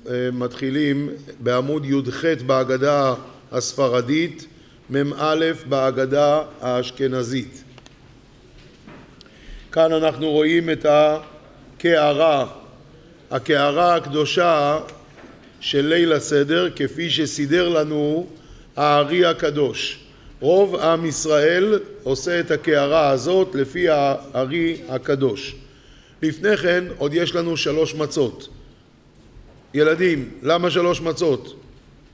מתחילים בעמוד י"ח בהגדה הספרדית, מ"א בהגדה האשכנזית. כאן אנחנו רואים את הקערה הקדושה של ליל הסדר, כפי שסידר לנו הארי הקדוש. רוב עם ישראל עושה את הקערה הזאת לפי הארי הקדוש. לפני כן עוד יש לנו 3 מצות. ילדים, למה 3 מצות?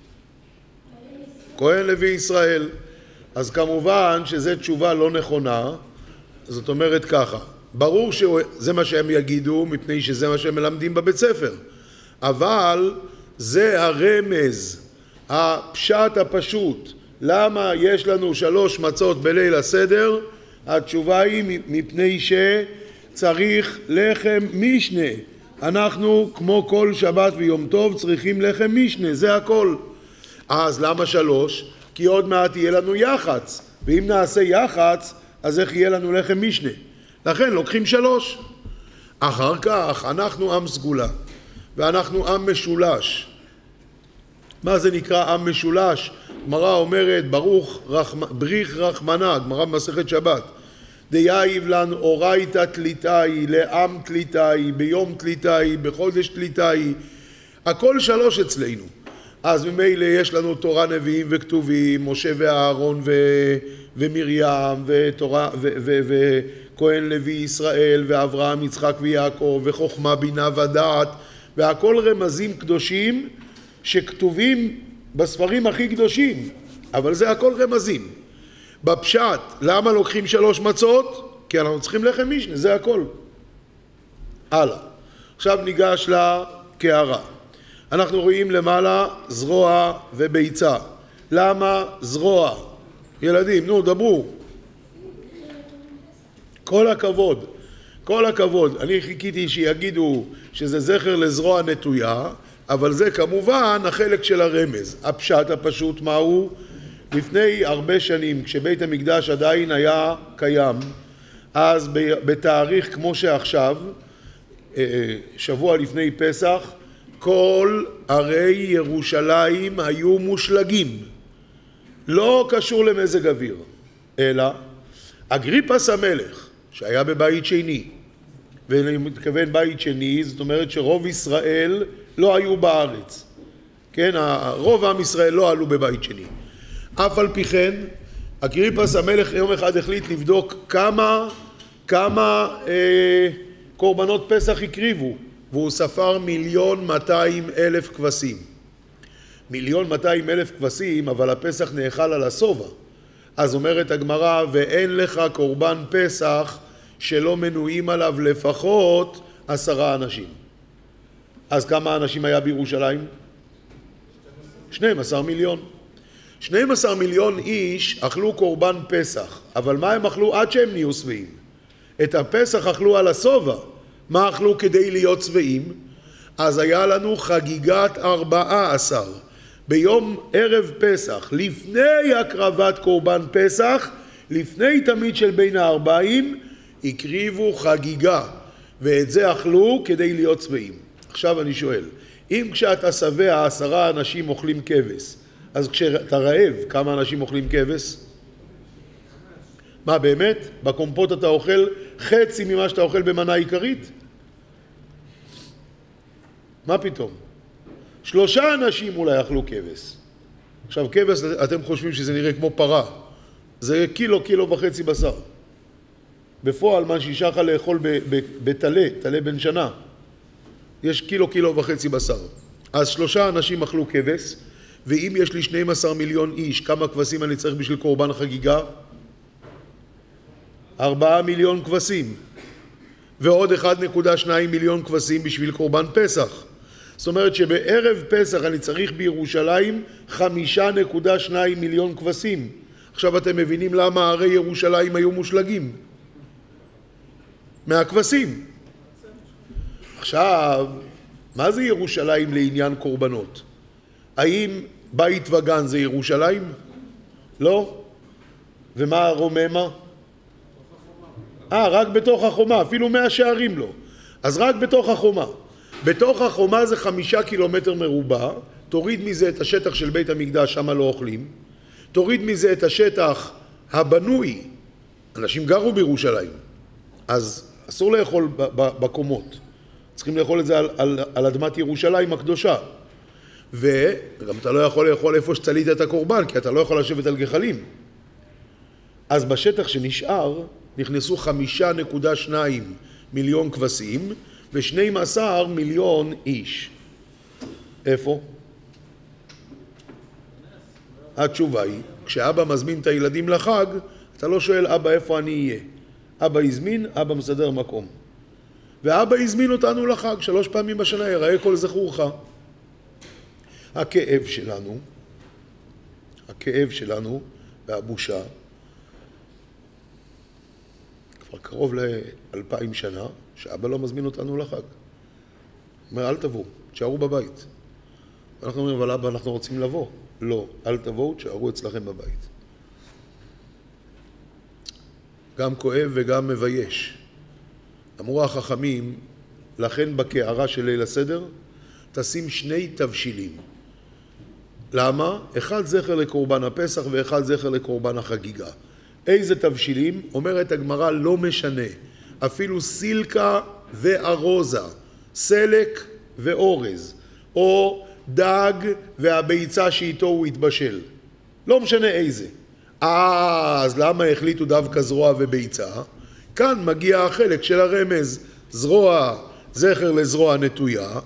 כהן לוי ישראל. אז כמובן שזו תשובה לא נכונה. זאת אומרת ככה, ברור שזה מה שהם יגידו מפני שזה מה שהם מלמדים בבית ספר, אבל זה הרמז, הפשט הפשוט. למה יש לנו 3 מצות בליל הסדר? התשובה היא מפני שצריך לחם משנה. אנחנו כמו כל שבת ויום טוב צריכים לחם משנה, זה הכל. אז למה 3? כי עוד מעט יהיה לנו יחץ, ואם נעשה יחץ אז איך יהיה לנו לחם משנה? לכן לוקחים 3. אחר כך אנחנו עם סגולה ואנחנו עם משולש. מה זה נקרא עם משולש? גמרא אומרת בריך רחמנה, גמרא במסכת שבת, דייב לן אורייתא תליטאי, לעם תליטאי, ביום תליטאי, בחודש תליטאי, הכל 3 אצלנו. אז ממילא יש לנו תורה נביאים וכתובים, משה ואהרון ומרים ותורה וכהן לוי ישראל ואברהם יצחק ויעקב וחוכמה בינה ודעת, והכל רמזים קדושים שכתובים בספרים הכי קדושים, אבל זה הכל רמזים. בפשט, למה לוקחים 3 מצות? כי אנחנו צריכים לחם משנה, זה הכל. הלאה. עכשיו ניגש לקערה. אנחנו רואים למעלה זרוע וביצה. למה זרוע? ילדים, נו, דברו. כל הכבוד. כל הכבוד. אני חיכיתי שיגידו שזה זכר לזרוע נטויה, אבל זה כמובן החלק של הרמז. הפשט הפשוט מהו? לפני הרבה שנים, כשבית המקדש עדיין היה קיים, אז בתאריך כמו שעכשיו, שבוע לפני פסח, כל ערי ירושלים היו מושלגים. לא קשור למזג אוויר, אלא אגריפס המלך, שהיה בבית שני, ואני מתכוון בית שני, זאת אומרת שרוב ישראל לא היו בארץ. כן, רוב עם ישראל לא עלו בבית שני. אף על פי כן, אגריפס המלך יום אחד החליט לבדוק כמה קורבנות פסח הקריבו, והוא ספר 1,200,000 כבשים. 1,200,000 כבשים, אבל הפסח נאכל על השובע. אז אומרת הגמרא, ואין לך קורבן פסח שלא מנויים עליו לפחות 10 אנשים. אז כמה אנשים היה בירושלים? 12 מיליון. 12 מיליון איש אכלו קורבן פסח, אבל מה הם אכלו עד שהם נהיו שבעים? את הפסח אכלו על השובע. מה אכלו כדי להיות שבעים? אז היה לנו חגיגת 14. ביום ערב פסח, לפני הקרבת קורבן פסח, לפני תמיד של בין הארבעים, הקריבו חגיגה, ואת זה אכלו כדי להיות שבעים. עכשיו אני שואל, אם כשאתה שבע 10 אנשים אוכלים כבש, אז כשאתה רעב, כמה אנשים אוכלים כבש? מה באמת? בקומפוט אתה אוכל חצי ממה שאתה אוכל במנה עיקרית? מה פתאום? 3 אנשים אולי אכלו כבש. עכשיו כבש, אתם חושבים שזה נראה כמו פרה. זה קילו וחצי בשר. בפועל מה שישך לאכול בתלה בן שנה. יש קילו וחצי בשר. אז 3 אנשים אכלו כבש, ואם יש לי 12 מיליון איש, כמה כבשים אני צריך בשביל קורבן חגיגה? 4 מיליון כבשים. ועוד 1.2 מיליון כבשים בשביל קורבן פסח. זאת אומרת שבערב פסח אני צריך בירושלים 5.2 מיליון כבשים. עכשיו אתם מבינים למה ערי ירושלים היו מושלגים? מהכבשים. עכשיו, מה זה ירושלים לעניין קורבנות? האם בית וגן זה ירושלים? לא. ומה רוממה? רק בתוך החומה, אפילו 100 שערים לא. אז רק בתוך החומה. בתוך החומה זה 5 קילומטר מרובע, תוריד מזה את השטח של בית המקדש, שמה לא אוכלים, תוריד מזה את השטח הבנוי, אנשים גרו בירושלים, אז אסור לאכול בקומות, צריכים לאכול את זה על אדמת ירושלים הקדושה, וגם אתה לא יכול לאכול איפה שצלית את הקורבן, כי אתה לא יכול לשבת על גחלים. אז בשטח שנשאר נכנסו 5.2 מיליון כבשים ו12 מיליון איש. איפה? התשובה היא, כשאבא מזמין את הילדים לחג, אתה לא שואל אבא איפה אני אהיה. אבא הזמין, אבא מסדר מקום. ואבא הזמין אותנו לחג 3 פעמים בשנה, יראה כל זכורך. הכאב שלנו והבושה, כבר קרוב ל2000 שנה, שאבא לא מזמין אותנו לחג. אומר, אל תבואו, תשארו בבית. אנחנו אומרים, אבל אבא, אנחנו רוצים לבוא. לא, אל תבואו, תשארו אצלכם בבית. גם כואב וגם מבייש. אמרו החכמים, לכן בקערה של ליל הסדר, תשים 2 תבשילים. למה? אחד זכר לקורבן הפסח ואחד זכר לקורבן החגיגה. איזה תבשילים? אומרת הגמרא, לא משנה. אפילו סילקה וארוזה, סלק ואורז, או דג והביצה שאיתו הוא התבשל. לא משנה איזה. אז למה החליטו דווקא זרוע וביצה? כאן מגיע החלק של הרמז, זרוע זכר לזרוע נטויה,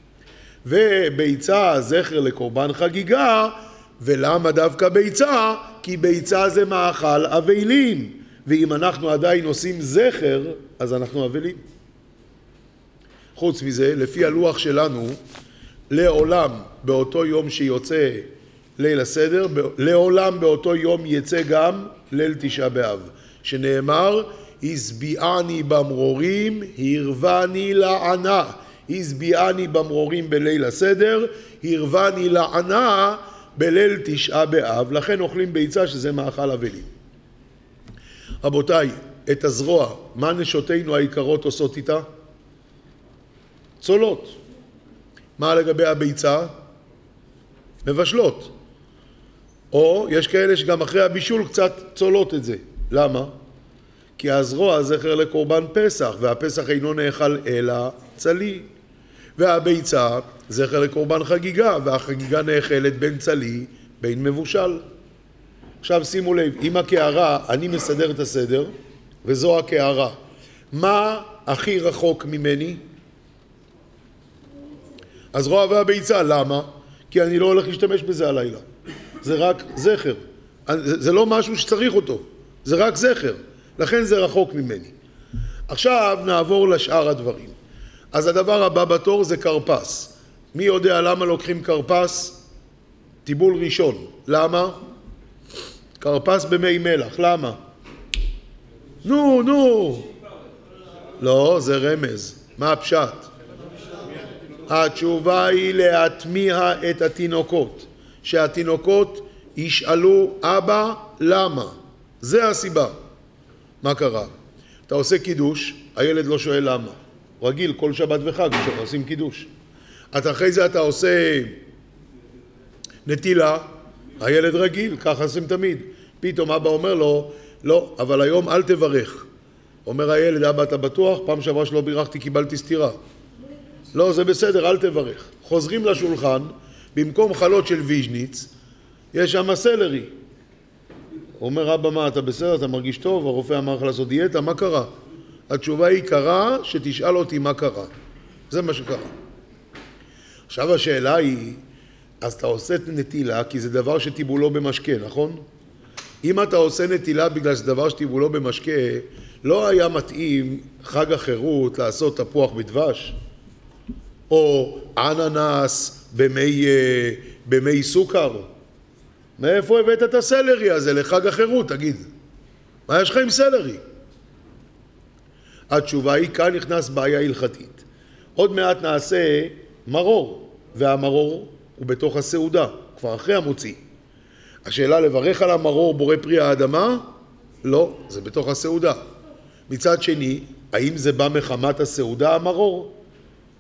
וביצה זכר לקורבן חגיגה. ולמה דווקא ביצה? כי ביצה זה מאכל אבלים, ואם אנחנו עדיין עושים זכר, אז אנחנו אבלים. חוץ מזה, לפי הלוח שלנו, לעולם באותו יום שיוצא ליל הסדר, לעולם באותו יום יצא גם ליל 9 באב, שנאמר, הסביעני במרורים, הרבני לענה. הסביעני במרורים בליל הסדר, הרבני לענה בליל 9 באב, לכן אוכלים ביצה שזה מאכל אבלים. רבותיי, את הזרוע, מה נשותינו העיקרות עושות איתה? צולות. מה לגבי הביצה? מבשלות. או יש כאלה שגם אחרי הבישול קצת צולות את זה. למה? כי הזרוע זכר לקורבן פסח, והפסח אינו נאכל אלא צלי. והביצה זכר לקורבן חגיגה, והחגיגה נאכלת בין צלי בין מבושל. עכשיו שימו לב, עם הקערה אני מסדר את הסדר, וזו הקערה. מה הכי רחוק ממני? הזרוע והביצה. למה? כי אני לא הולך להשתמש בזה הלילה. זה רק זכר. זה לא משהו שצריך אותו. זה רק זכר. לכן זה רחוק ממני. עכשיו נעבור לשאר הדברים. אז הדבר הבא בתור זה קרפס. מי יודע למה לוקחים קרפס? טיבול ראשון. למה? קרפס במי מלח. למה? נו. לא, זה רמז. מה הפשט? התשובה היא להטמיע את התינוקות. שהתינוקות ישאלו, אבא, למה? זה הסיבה. מה קרה? אתה עושה קידוש, הילד לא שואל למה. רגיל, כל שבת וחג עושים קידוש. אחרי זה אתה עושה נטילה, הילד רגיל, ככה עושים תמיד. פתאום אבא אומר לו, לא, אבל היום אל תברך. אומר הילד, אבא אתה בטוח? פעם שעברה שלא בירכתי קיבלתי סתירה. לא, זה בסדר, אל תברך. חוזרים לשולחן, במקום חלות של ויז'ניץ, יש שם סלרי. אומר אבא, מה, אתה בסדר, אתה מרגיש טוב? הרופא אמר לך לעשות דיאטה, מה קרה? התשובה היא קרה, שתשאל אותי מה קרה. זה מה שקרה. עכשיו השאלה היא, אז אתה עושה נטילה, כי זה דבר שטיבולו במשקה, נכון? אם אתה עושה נטילה בגלל שזה דבר שטיבולו במשקה, לא היה מתאים חג החירות לעשות תפוח בדבש? או אננס במי סוכר? מאיפה הבאת את הסלרי הזה לחג החירות, תגיד? מה יש לך עם סלרי? התשובה היא, כאן נכנס בעיה הלכתית. עוד מעט נעשה מרור, והמרור הוא בתוך הסעודה, כבר אחרי המוציא. השאלה לברך על המרור בורא פרי האדמה? לא, זה בתוך הסעודה. מצד שני, האם זה בא מחמת הסעודה המרור?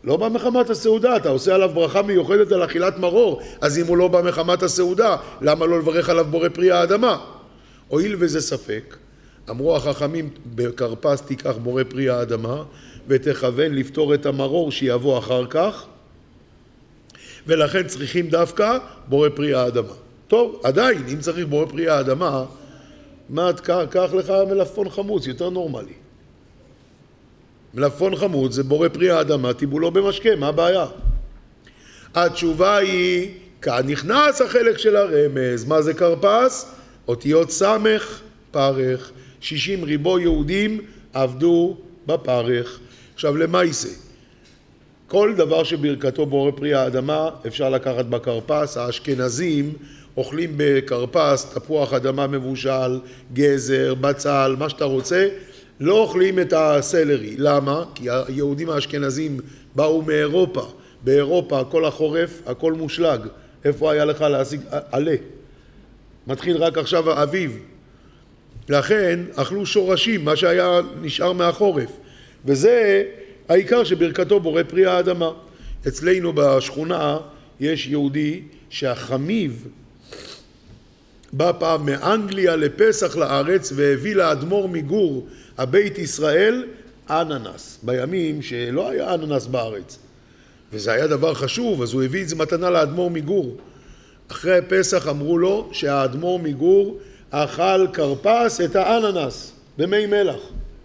לא בא מחמת הסעודה, אתה עושה עליו ברכה מיוחדת על אכילת מרור, אז אם הוא לא בא מחמת הסעודה, למה לא לברך עליו בורא פרי האדמה? הואיל וזה ספק, אמרו החכמים, בכרפס תיקח בורא פרי האדמה, ותכוון לפתור את המרור שיבוא אחר כך, ולכן צריכים דווקא בורא פרי האדמה. טוב, עדיין, אם צריך בורא פרי האדמה, מה קח לך מלפפון חמוץ, יותר נורמלי. מלפפון חמוץ זה בורא פרי האדמה, טיבולו במשקה, מה הבעיה? התשובה היא, כאן נכנס החלק של הרמז, מה זה כרפס? אותיות סמך, פרך, 60 ריבו יהודים עבדו בפרך. עכשיו למה יישא? כל דבר שברכתו בורא פרי האדמה אפשר לקחת בכרפס, האשכנזים אוכלים בכרפס, תפוח אדמה מבושל, גזר, בצל, מה שאתה רוצה, לא אוכלים את הסלרי. למה? כי היהודים האשכנזים באו מאירופה, באירופה כל החורף, הכל מושלג. איפה היה לך להשיג? עלה. מתחיל רק עכשיו האביב. לכן אכלו שורשים, מה שהיה נשאר מהחורף. וזה העיקר שברכתו בורא פרי האדמה. אצלנו בשכונה יש יהודי שהחמיב בא פעם מאנגליה לפסח לארץ והביא לאדמו"ר מגור הבית ישראל אננס, בימים שלא היה אננס בארץ. וזה היה דבר חשוב, אז הוא הביא את זה מתנה לאדמו"ר מגור. אחרי פסח אמרו לו שהאדמו"ר מגור אכל כרפס את האננס במי מלח.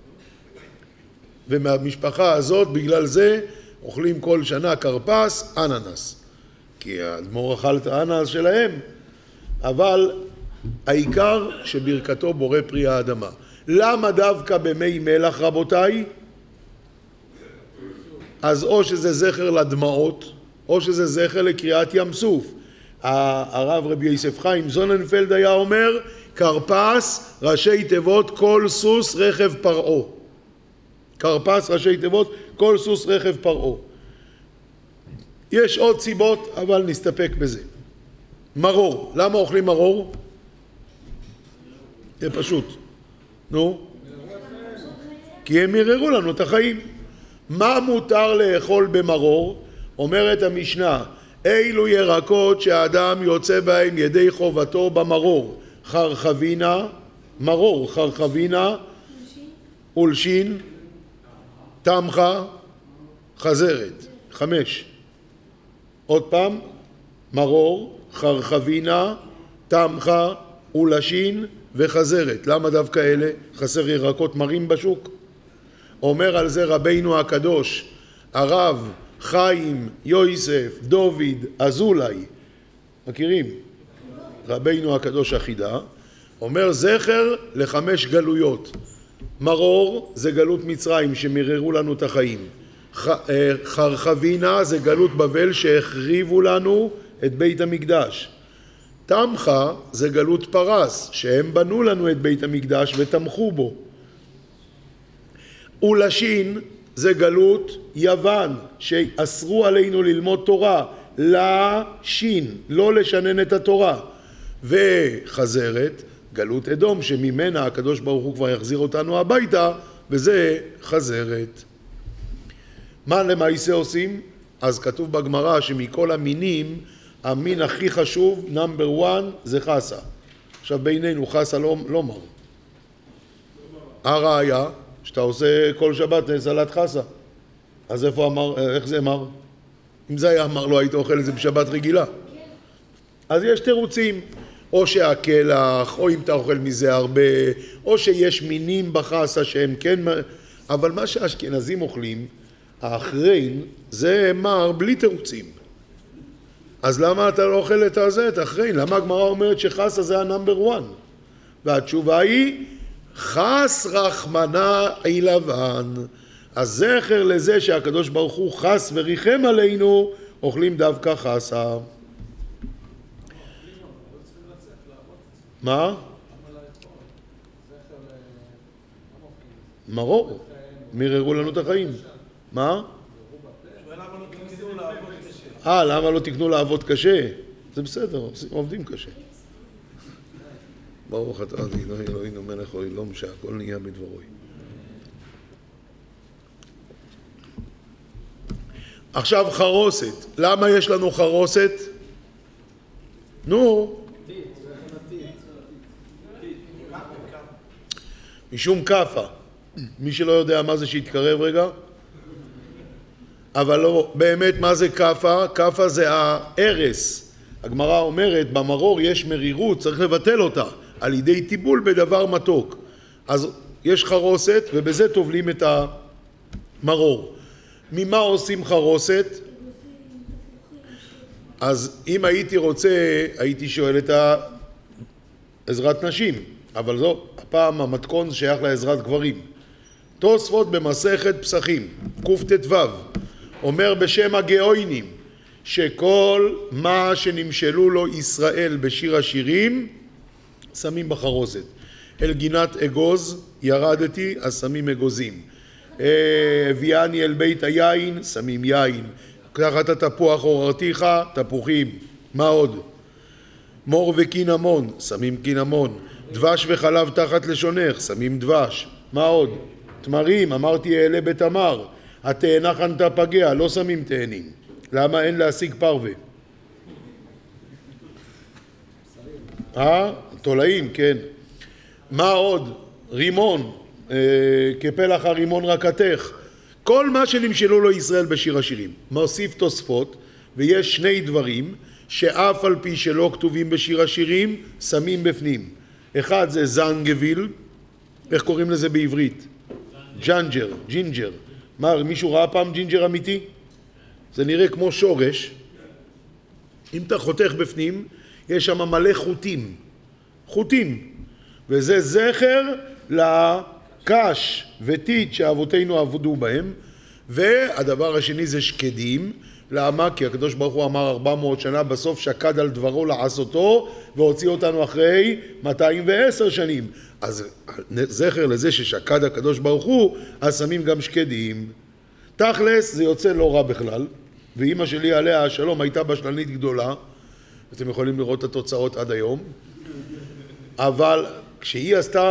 ומהמשפחה הזאת בגלל זה אוכלים כל שנה כרפס אננס. כי האדמו"ר אכל את האננס שלהם. אבל העיקר שברכתו בורא פרי האדמה. למה דווקא במי מלח רבותיי? אז או שזה זכר לדמעות, או שזה זכר לקריאת ים סוף. הרב רבי יוסף חיים זוננפלד היה אומר, כרפס ראשי תיבות כל סוס רכב פרעה. כרפס ראשי תיבות כל סוס רכב פרעה. יש עוד סיבות, אבל נסתפק בזה. מרור. למה אוכלים מרור? זה פשוט. נו? כי הם יררו לנו את החיים. מה מותר לאכול במרור? אומרת המשנה, אילו ירקות שהאדם יוצא בהם ידי חובתו במרור. חרחבינה, מרור, חרחבינה, אולשין, תמחה, חזרת. 5. עוד פעם, מרור, חרחבינה, תמחה, אולשין וחזרת. למה דווקא אלה? חסר ירקות מרים בשוק? אומר על זה רבינו הקדוש, הרב חיים יוסף דוד אזולאי, מכירים? רבינו הקדוש החידה, אומר זכר ל5 גלויות. מרור זה גלות מצרים שמררו לנו את החיים. חרחבינה זה גלות בבל שהחריבו לנו את בית המקדש. תמחה זה גלות פרס שהם בנו לנו את בית המקדש ותמכו בו. אולשין זה גלות יוון שאסרו עלינו ללמוד תורה, לשין, לא לשנן את התורה. וחזרת, גלות אדום שממנה הקדוש ברוך הוא כבר יחזיר אותנו הביתה, וזה חזרת. מה למעשה עושים? אז כתוב בגמרא שמכל המינים, המין הכי חשוב, נאמבר 1, זה חסה. עכשיו בינינו חסה לא מר. הראיה, שאתה עושה כל שבת סלט חסה. אז איפה אמר, איך זה מר? אם זה היה אמר לא היית אוכל את זה בשבת רגילה. אז יש תירוצים, או שהקלח, או אם אתה אוכל מזה הרבה, או שיש מינים בחסה שהם כן, אבל מה שהאשכנזים אוכלים, האחרין, זה מר בלי תירוצים. אז למה אתה לא אוכל את הזה, את האחרין? למה הגמרא אומרת שחסה זה הנאמבר 1? והתשובה היא, חס רחמנה לבן. אז זכר לזה שהקדוש ברוך הוא חס וריחם עלינו, אוכלים דווקא חסה. מה? מרור. מיררו לנו את החיים. מה? למה לא תקנו לעבוד קשה? זה בסדר, עובדים קשה. ברוך אתה אדוני אלוהינו מלך העולם שהכל נהיה בדברו. עכשיו חרוסת. למה יש לנו חרוסת? נו. משום קפה. מי שלא יודע מה זה שיתקרב רגע. אבל לא, באמת מה זה קפה? קפה זה הערס. הגמרא אומרת, במרור יש מרירות, צריך לבטל אותה, על ידי טיבול בדבר מתוק. אז יש חרוסת, ובזה טובלים את המרור. ממה עושים חרוסת? אז אם הייתי רוצה, הייתי שואל את עזרת נשים, אבל זו, הפעם המתכון שייך לעזרת גברים. תוספות במסכת פסחים, קט"ו, אומר בשם הגאוינים, שכל מה שנמשלו לו ישראל בשיר השירים, שמים בחרוסת. אל גינת אגוז ירדתי, אז שמים אגוזים. הביאני אל בית היין, שמים יין. תחת התפוח עוררתיך, תפוחים. מה עוד? מור וקינמון, שמים קינמון. דבש וחלב תחת לשונך, שמים דבש. מה עוד? תמרים, אמרתי אעלה בתמר. התאנה חנתה פגע, לא שמים תאנים. למה אין להשיג פרווה? תולעים, כן. מה עוד? רימון, כפלח הרימון רקתך. כל מה שנמשלו לו ישראל בשיר השירים. מוסיף תוספות, ויש שני דברים שאף על פי שלא כתובים בשיר השירים, שמים בפנים. אחד זה זנגביל, איך קוראים לזה בעברית? ג'נג'ר, ג'ינג'ר. מה, מישהו ראה פעם ג'ינג'ר אמיתי? זה נראה כמו שורש. אם אתה חותך בפנים, יש שם מלא חוטים. חוטים. וזה זכר לקש וטיט שאבותינו עבדו בהם. והדבר השני זה שקדים. למה? כי הקדוש ברוך הוא אמר 400 שנה, בסוף שקד על דברו לעשותו, והוציא אותנו אחרי 210 שנים. אז זכר לזה ששקד הקדוש ברוך הוא, אז שמים גם שקדים. תכלס זה יוצא לא רע בכלל, ואמא שלי עליה השלום הייתה בשלנית גדולה, אתם יכולים לראות את התוצאות עד היום, אבל כשהיא עשתה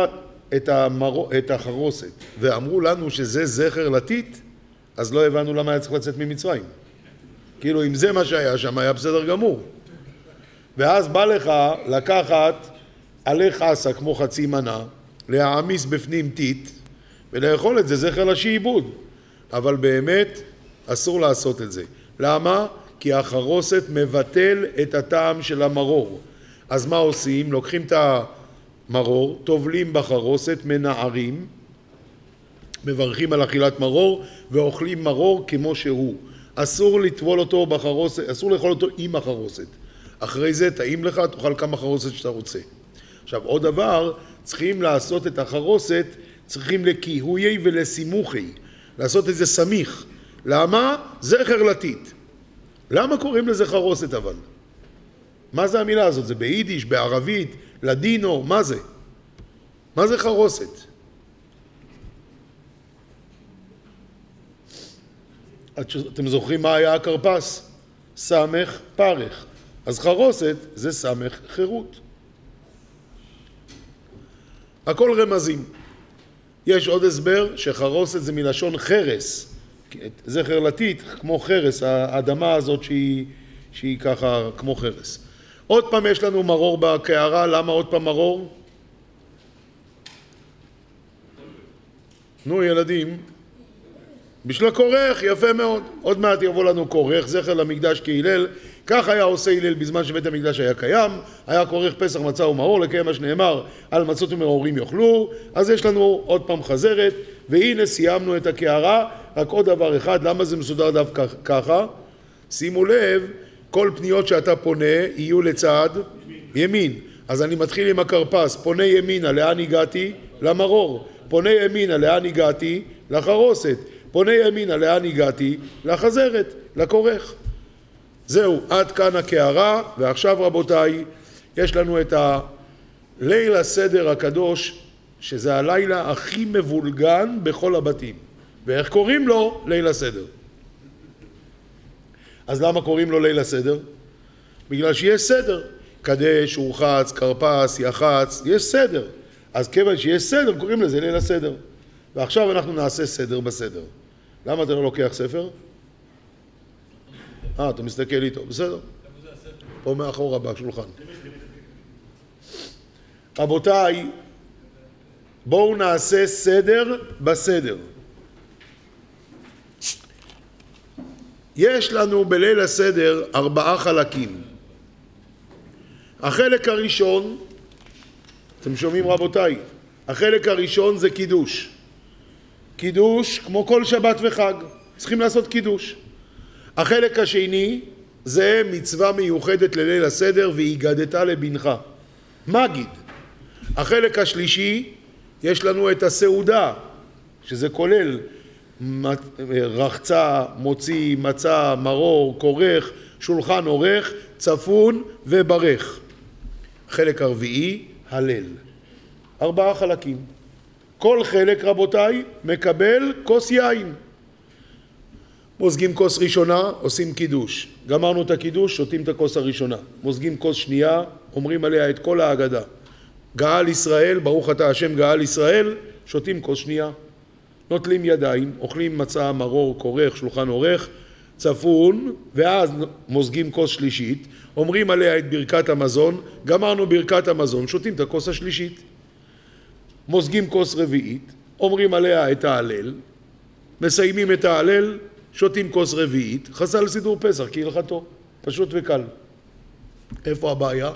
את החרוסת, ואמרו לנו שזה זכר לטיט, אז לא הבנו למה היה צריך לצאת ממצרים. כאילו אם זה מה שהיה שם היה בסדר גמור. ואז בא לך לקחת עלי חסה כמו חצי מנה, להעמיס בפנים טיט, ולאכול את זה זכר לשעבוד. אבל באמת אסור לעשות את זה. למה? כי החרוסת מבטל את הטעם של המרור. אז מה עושים? לוקחים את המרור, טובלים בחרוסת, מנערים, מברכים על אכילת מרור, ואוכלים מרור כמו שהוא. אסור לטבול אותו בחרוסת, אסור לאכול אותו עם החרוסת. אחרי זה טעים לך, תאכל כמה חרוסת שאתה רוצה. עכשיו עוד דבר, צריכים לעשות את החרוסת, צריכים לקיהויי ולסימוכי, לעשות את זה סמיך. למה? זכר לטיט. למה קוראים לזה חרוסת אבל? מה זה המילה הזאת? זה ביידיש, בערבית, לדינו, מה זה? מה זה חרוסת? אתם זוכרים מה היה הכרפס? סמך פרך. אז חרוסת זה סמך חירות. הכל רמזים. יש עוד הסבר שחרוסת זה מלשון חרס. זכר לטיט כמו חרס, האדמה הזאת שהיא ככה כמו חרס. עוד פעם יש לנו מרור בקערה, למה עוד פעם מרור? נו ילדים, בשביל הכורך, יפה מאוד. עוד מעט יבוא לנו כורך, זכר למקדש כהילל. כך היה עושה הלל בזמן שבית המקדש היה קיים. היה כורך פסח מצה ומרור, לקיים מה שנאמר, על מצות ומרורים יאכלו. אז יש לנו עוד פעם חזרת, והנה סיימנו את הקערה. רק עוד דבר אחד, למה זה מסודר דווקא ככה? שימו לב, כל פניות שאתה פונה יהיו לצד ימין. אז אני מתחיל עם הכרפס, פונה ימינה, לאן הגעתי? למרור. פונה ימינה, לאן הגעתי? לחרוסת. פונה ימינה, לאן הגעתי? לחזרת, לכורך. זהו, עד כאן הקערה, ועכשיו רבותיי, יש לנו את הליל הסדר הקדוש, שזה הלילה הכי מבולגן בכל הבתים. ואיך קוראים לו? ליל הסדר. אז למה קוראים לו ליל הסדר? בגלל שיש סדר. קדש, אורחץ, כרפס, יחץ, יש סדר. אז כיוון שיש סדר, קוראים לזה ליל הסדר. ועכשיו אנחנו נעשה סדר בסדר. למה אתה לא לוקח ספר? אתה מסתכל איתו, בסדר. פה מאחורה בשולחן. רבותיי, בואו נעשה סדר בסדר. יש לנו בליל הסדר 4 חלקים. החלק הראשון, אתם שומעים רבותיי, החלק הראשון זה קידוש. קידוש כמו כל שבת וחג, צריכים לעשות קידוש. החלק השני זה מצווה מיוחדת לליל הסדר, והיגדת לבנך, מגיד. החלק השלישי יש לנו את הסעודה, שזה כולל רחצה, מוציא, מצה, מרור, כורך, שולחן עורך, צפון וברך. החלק הרביעי, הלל. 4 חלקים. כל חלק רבותיי מקבל כוס יין. מוזגים כוס ראשונה, עושים קידוש. גמרנו את הקידוש, שותים את הכוס הראשונה. מוזגים כוס שנייה, אומרים עליה את כל ההגדה. גאל ישראל, ברוך אתה השם גאל ישראל, שותים כוס שנייה. נוטלים ידיים, אוכלים מצה, מרור, כורך, שולחן עורך, צפון, ואז מוזגים כוס שלישית, אומרים עליה את ברכת המזון, גמרנו ברכת המזון, שותים את הכוס השלישית. מוזגים כוס רביעית, אומרים עליה את ההלל, מסיימים את ההלל, שותים כוס רביעית, חסל סידור פסח כהלכתו, פשוט וקל. איפה הבעיה?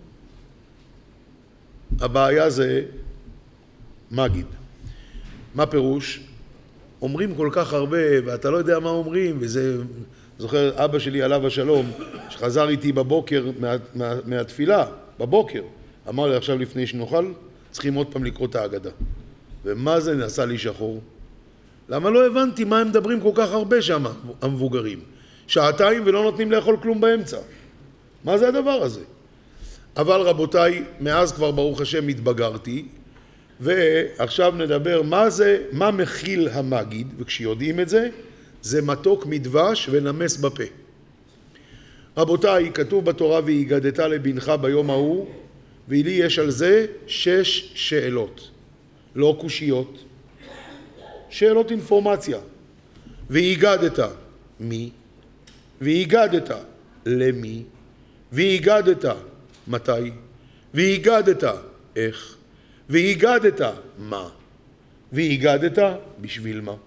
הבעיה זה מגיד. מה פירוש? אומרים כל כך הרבה ואתה לא יודע מה אומרים, וזה, זוכר אבא שלי עליו השלום שחזר איתי בבוקר מהתפילה, בבוקר, אמר לי עכשיו לפני שנאכל צריכים עוד פעם לקרוא את ההגדה. ומה זה נעשה לי שחור? למה לא הבנתי מה הם מדברים כל כך הרבה שם, המבוגרים? 2 שעות ולא נותנים לאכול כלום באמצע. מה זה הדבר הזה? אבל רבותיי, מאז כבר ברוך השם התבגרתי, ועכשיו נדבר מה מכיל המגיד, וכשיודעים את זה, זה מתוק מדבש ונמס בפה. רבותיי, כתוב בתורה והיגדת לבנך ביום ההוא, ולי יש על זה 6 שאלות, לא קושיות, שאלות אינפורמציה. והיגדת מי, והיגדת למי, והיגדת מתי, והיגדת איך, והיגדת מה, והיגדת בשביל מה.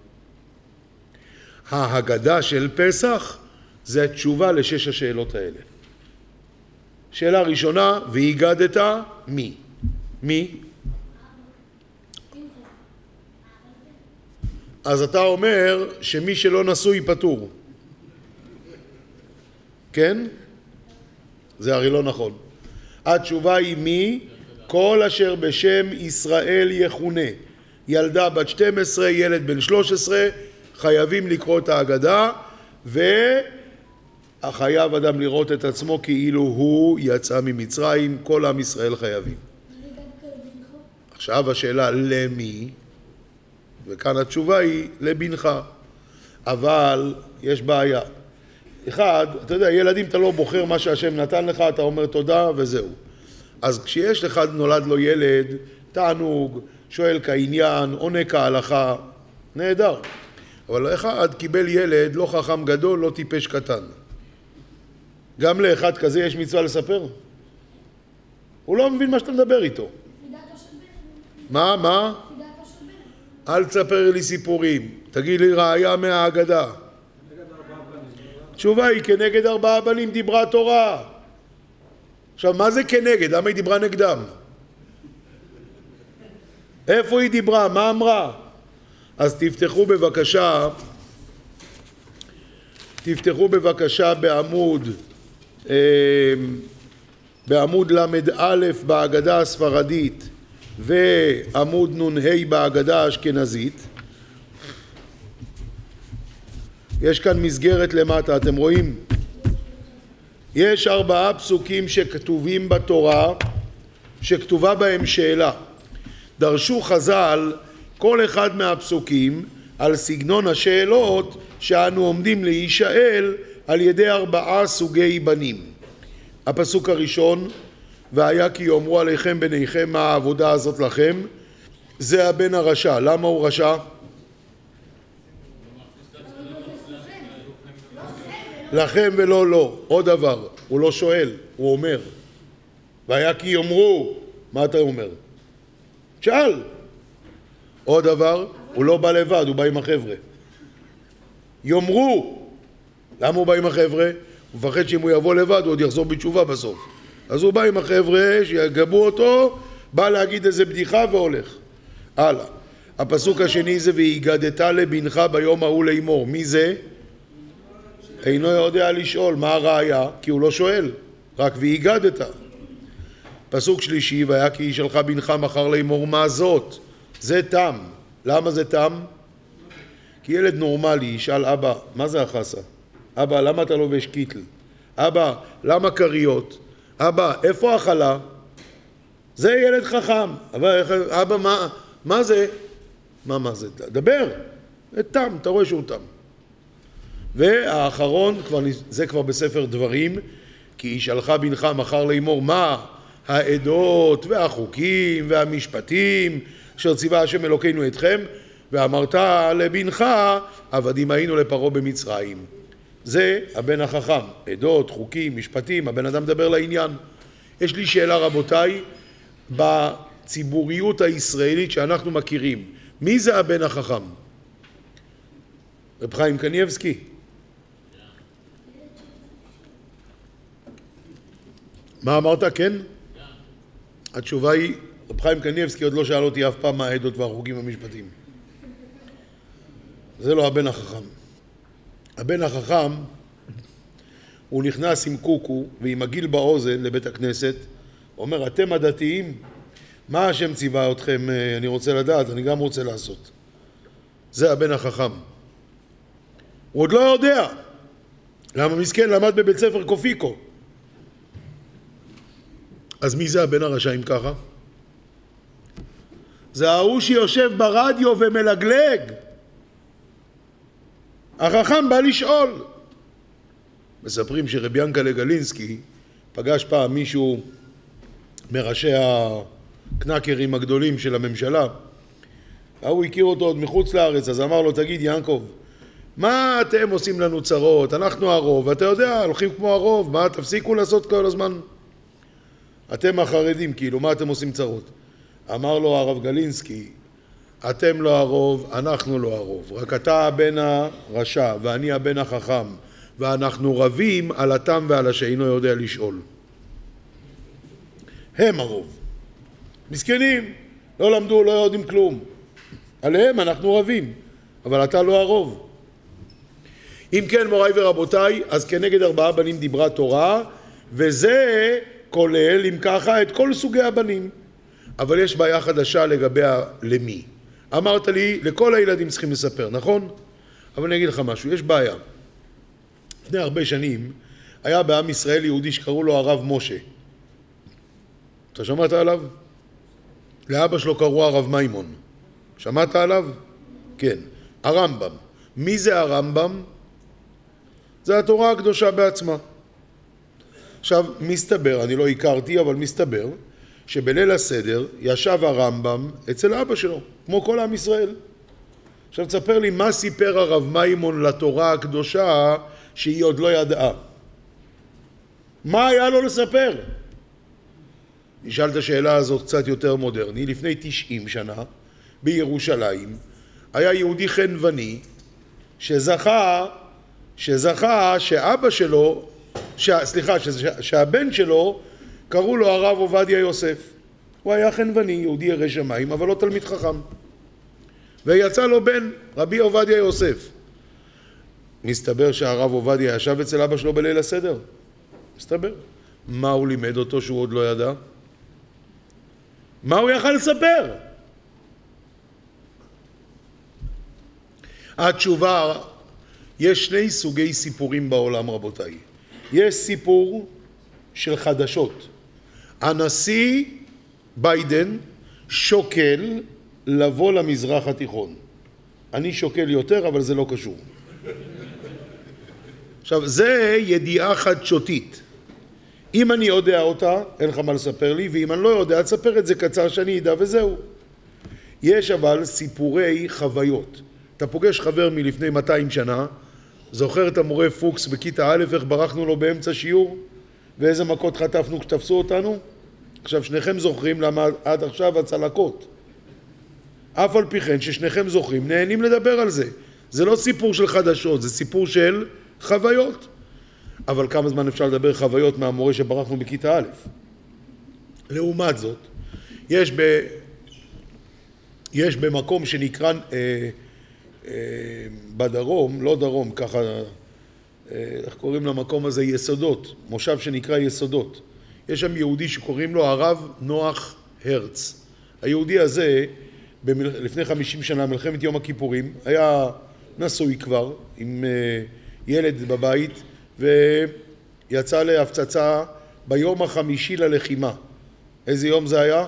ההגדה של פסח זה התשובה ל6 השאלות האלה. שאלה ראשונה, והיגדת מי? מי? אז אתה אומר שמי שלא נשוי פטור. כן? זה הרי לא נכון. התשובה היא מי? כל אשר בשם ישראל יכונה. ילדה בת 12, ילד בן 13, חייבים לקרוא את ההגדה, והחייב אדם לראות את עצמו כאילו הוא יצא ממצרים, כל עם ישראל חייבים. עכשיו השאלה למי? וכאן התשובה היא לבנך. אבל יש בעיה. אחד, אתה יודע, ילדים אתה לא בוחר מה שהשם נתן לך, אתה אומר תודה וזהו. אז כשיש לך נולד לו ילד, תענוג, שואל כעניין, עונה כהלכה, נהדר. אבל אחד קיבל ילד, לא חכם גדול, לא טיפש קטן. גם לאחד כזה יש מצווה לספר? הוא לא מבין מה שאתה מדבר איתו. מה? אל תספר לי סיפורים, תגיד לי ראיה מההגדה. תשובה היא כנגד 4 בנים דיברה התורה. עכשיו מה זה כנגד? למה היא דיברה נגדם? איפה היא דיברה? מה אמרה? אז תפתחו בבקשה בעמוד למד א' בהגדה הספרדית ועמוד נ"ה בהגדה האשכנזית. יש כאן מסגרת למטה, אתם רואים? יש 4 פסוקים שכתובים בתורה, שכתובה בהם שאלה. דרשו חז"ל כל אחד מהפסוקים על סגנון השאלות שאנו עומדים להישאל על ידי 4 סוגי בנים. הפסוק הראשון, והיה כי יאמרו עליכם בניכם מה העבודה הזאת לכם, זה הבן הרשע. למה הוא רשע? לכם ולא לא. עוד דבר, הוא לא שואל, הוא אומר. והיה כי יאמרו, מה אתה אומר? שאל. עוד דבר, הוא לא בא לבד, הוא בא עם החבר'ה. יאמרו. למה הוא בא עם החבר'ה? הוא מפחד שאם הוא יבוא לבד הוא עוד יחזור בתשובה בסוף. אז הוא בא עם החבר'ה שיגבו אותו, בא להגיד איזה בדיחה והולך. הלאה. הפסוק השני זה והיגדת לבנך ביום ההוא לאמור. מי זה? אינו יודע לשאול. מה הראיה? כי הוא לא שואל, רק והיגדת. פסוק שלישי, והיה כי ישאלך בנך מחר לאמור מה זאת? זה תם. למה זה תם? כי ילד נורמלי ישאל אבא, מה זה החסה? אבא, למה אתה לובש קיטל? אבא, למה קריות? אבא, איפה החלה? זה ילד חכם. אבא, מה זה? מה זה? דבר. זה תם, אתה רואה שהוא תם. והאחרון, זה כבר בספר דברים, כי ישאלך בנך מחר לאמור מה? העדות והחוקים והמשפטים אשר ציווה השם אלוקינו אתכם, ואמרת לבנך עבדים היינו לפרעה במצרים. זה הבן החכם, עדות, חוקים, משפטים, הבן אדם מדבר לעניין. יש לי שאלה רבותיי, בציבוריות הישראלית שאנחנו מכירים, מי זה הבן החכם? רב חיים קניבסקי. מה אמרת? כן? התשובה היא, רב חיים קניבסקי עוד לא שאל אותי אף פעם מה העדות והחוקים המשפטיים. זה לא הבן החכם. הבן החכם, הוא נכנס עם קוקו ועם הגיל באוזן לבית הכנסת, אומר, אתם הדתיים, מה השם ציווה אתכם? אני רוצה לדעת, אני גם רוצה לעשות. זה הבן החכם. הוא עוד לא יודע. למה מסכן למד בבית ספר קופיקו? אז מי זה הבן הרשעים ככה? זה ההוא שיושב ברדיו ומלגלג. החכם בא לשאול. מספרים שרבי ינקלה גלינסקי פגש פעם מישהו מראשי הקנקרים הגדולים של הממשלה. הוא הכיר אותו עוד מחוץ לארץ, אז אמר לו, תגיד ינקוב, מה אתם עושים לנו צרות? אנחנו הרוב, ואתה יודע, הולכים כמו הרוב, מה תפסיקו לעשות כל הזמן? אתם החרדים, כאילו, מה אתם עושים צרות? אמר לו הרב גלינסקי, אתם לא הרוב, אנחנו לא הרוב. רק אתה הבן הרשע ואני הבן החכם, ואנחנו רבים על התם ועל השאינו יודע לשאול. הם הרוב. מסכנים, לא למדו, לא יודעים כלום. עליהם אנחנו רבים, אבל אתה לא הרוב. אם כן, מוריי ורבותיי, אז כנגד 4 בנים דיברה תורה, וזה כולל, אם ככה, את כל סוגי הבנים. אבל יש בעיה חדשה לגבי למי. אמרת לי, לכל הילדים צריכים לספר, נכון? אבל אני אגיד לך משהו, יש בעיה. לפני הרבה שנים, היה בעם ישראל יהודי שקראו לו הרב משה. אתה שמעת עליו? לאבא שלו קראו הרב מימון. שמעת עליו? כן. הרמב"ם. מי זה הרמב"ם? זה התורה הקדושה בעצמה. עכשיו, מסתבר, אני לא הכרתי, אבל מסתבר, שבליל הסדר ישב הרמב"ם אצל אבא שלו, כמו כל עם ישראל. עכשיו תספר לי מה סיפר הרב מימון לתורה הקדושה שהיא עוד לא ידעה. מה היה לו לספר? נשאל את השאלה הזאת קצת יותר מודרני. לפני 90 שנה בירושלים היה יהודי חנווני שזכה שאבא שלו, שהבן שלו קראו לו הרב עובדיה יוסף. הוא היה חנווני, יהודי ירא שמיים, אבל לא תלמיד חכם. ויצא לו בן, רבי עובדיה יוסף. מסתבר שהרב עובדיה ישב אצל אבא שלו בליל הסדר. מסתבר. מה הוא לימד אותו שהוא עוד לא ידע? מה הוא יכל לספר? התשובה, יש 2 סוגי סיפורים בעולם רבותיי. יש סיפור של חדשות. הנשיא ביידן שוקל לבוא למזרח התיכון. אני שוקל יותר, אבל זה לא קשור. עכשיו, זה ידיעה חדשותית. אם אני יודע אותה, אין לך מה לספר לי, ואם אני לא יודע, תספר את זה קצר שאני אדע וזהו. יש אבל סיפורי חוויות. אתה פוגש חבר מלפני 200 שנה, זוכר את המורה פוקס בכיתה א', איך ברחנו לו באמצע שיעור? ואיזה מכות חטפנו כשתפסו אותנו? עכשיו שניכם זוכרים למה עד עכשיו הצלקות. אף על פי כן ששניכם זוכרים, נהנים לדבר על זה. זה לא סיפור של חדשות, זה סיפור של חוויות. אבל כמה זמן אפשר לדבר חוויות מהמורה שברחנו בכיתה א'? לעומת זאת, יש במקום שנקרא בדרום, לא דרום, ככה, איך קוראים למקום הזה? יסודות, מושב שנקרא יסודות. יש שם יהודי שקוראים לו הרב נוח הרץ. היהודי הזה, לפני 50 שנה, מלחמת יום הכיפורים, היה נשוי כבר עם ילד בבית, ויצא להפצצה ביום החמישי ללחימה. איזה יום זה היה?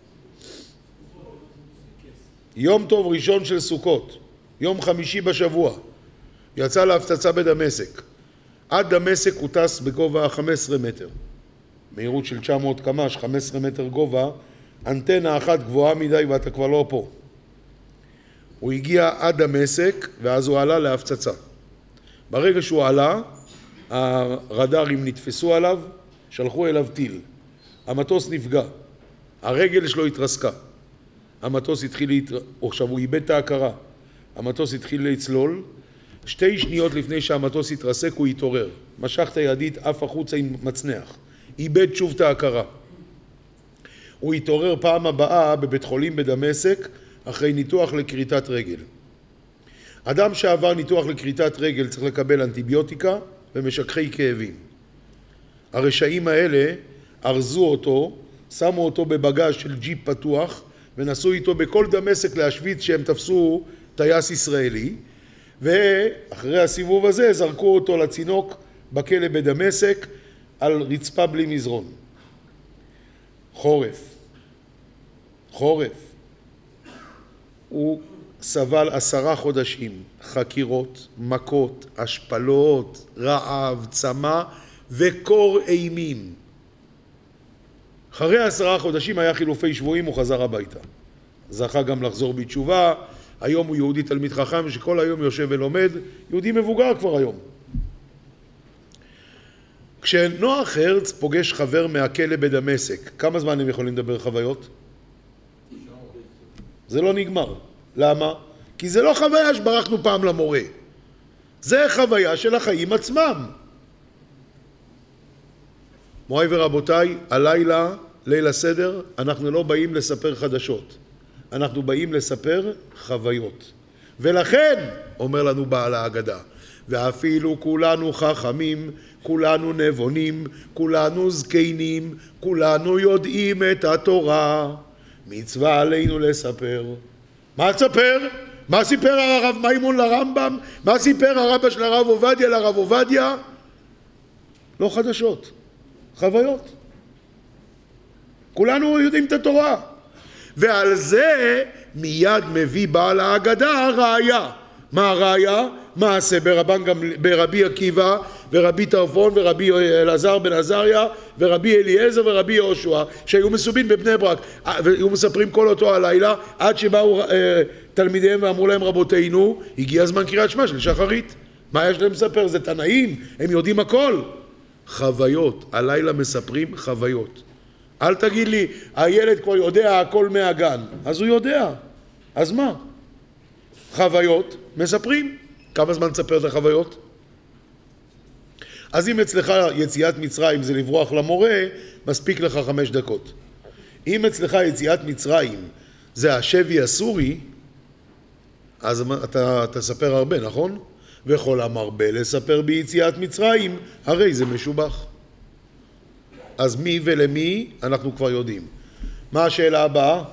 יום טוב ראשון של סוכות, יום חמישי בשבוע. יצא להפצצה בדמשק. עד דמשק הוא טס בגובה 15 מטר. מהירות של 900 קמ"ש, 15 מטר גובה, אנטנה אחת גבוהה מדי ואתה כבר לא פה. הוא הגיע עד דמשק ואז הוא עלה להפצצה. ברגע שהוא עלה, הרדארים נתפסו עליו, שלחו אליו טיל. המטוס נפגע, הרגל שלו התרסקה. המטוס התחיל עכשיו הוא איבד את ההכרה. המטוס התחיל לצלול. 2 שניות לפני שהמטוס התרסק הוא התעורר. משך את הידית אף החוצה עם מצנח. איבד שוב את ההכרה. הוא התעורר פעם הבאה בבית חולים בדמשק אחרי ניתוח לכריתת רגל. אדם שעבר ניתוח לכריתת רגל צריך לקבל אנטיביוטיקה ומשככי כאבים. הרשעים האלה ארזו אותו, שמו אותו בבגז של ג'יפ פתוח ונסעו איתו בכל דמשק להשוויץ שהם תפסו טייס ישראלי, ואחרי הסיבוב הזה זרקו אותו לצינוק בכלא בדמשק על רצפה בלי מזרון. חורף. הוא סבל 10 חודשים, חקירות, מכות, השפלות, רעב, צמא וקור אימים. אחרי 10 חודשים היה חילופי שבויים, הוא חזר הביתה. זכה גם לחזור בתשובה. היום הוא יהודי תלמיד חכם שכל היום יושב ולומד, יהודי מבוגר כבר היום. כשנוח הרץ פוגש חבר מהכלא בדמשק, כמה זמן הם יכולים לדבר חוויות? זה לא נגמר. למה? כי זה לא חוויה שברחנו פעם למורה. זה חוויה של החיים עצמם. מוריי ורבותיי, הלילה, ליל הסדר, אנחנו לא באים לספר חדשות. אנחנו באים לספר חוויות. ולכן, אומר לנו בעל ההגדה, ואפילו כולנו חכמים, כולנו נבונים, כולנו זקנים, כולנו יודעים את התורה. מצווה עלינו לספר. מה תספר? מה סיפר הרב מימון לרמב"ם? מה סיפר הרבה של הרב עובדיה לרב עובדיה? לא חדשות, חוויות. כולנו יודעים את התורה. ועל זה מיד מביא בעל ההגדה ראיה. מה הראיה? מעשה ברבי עקיבא ורבי טרפון ורבי אלעזר בן עזריה ורבי אליעזר ורבי יהושע שהיו מסובין בבני ברק והיו מספרים כל אותו הלילה עד שבאו תלמידיהם ואמרו להם רבותינו הגיע הזמן קריאת שמע של שחרית. מה יש להם לספר? זה תנאים, הם יודעים הכל. חוויות, הלילה מספרים חוויות. אל תגיד לי הילד כבר יודע הכל מהגן, אז הוא יודע, אז מה? חוויות מספרים. כמה זמן תספר את החוויות? אז אם אצלך יציאת מצרים זה לברוח למורה, מספיק לך 5 דקות. אם אצלך יציאת מצרים זה השבי הסורי, אז אתה תספר הרבה, נכון? וכל המרבה לספר ביציאת מצרים, הרי זה משובח. אז מי ולמי אנחנו כבר יודעים. מה השאלה הבאה?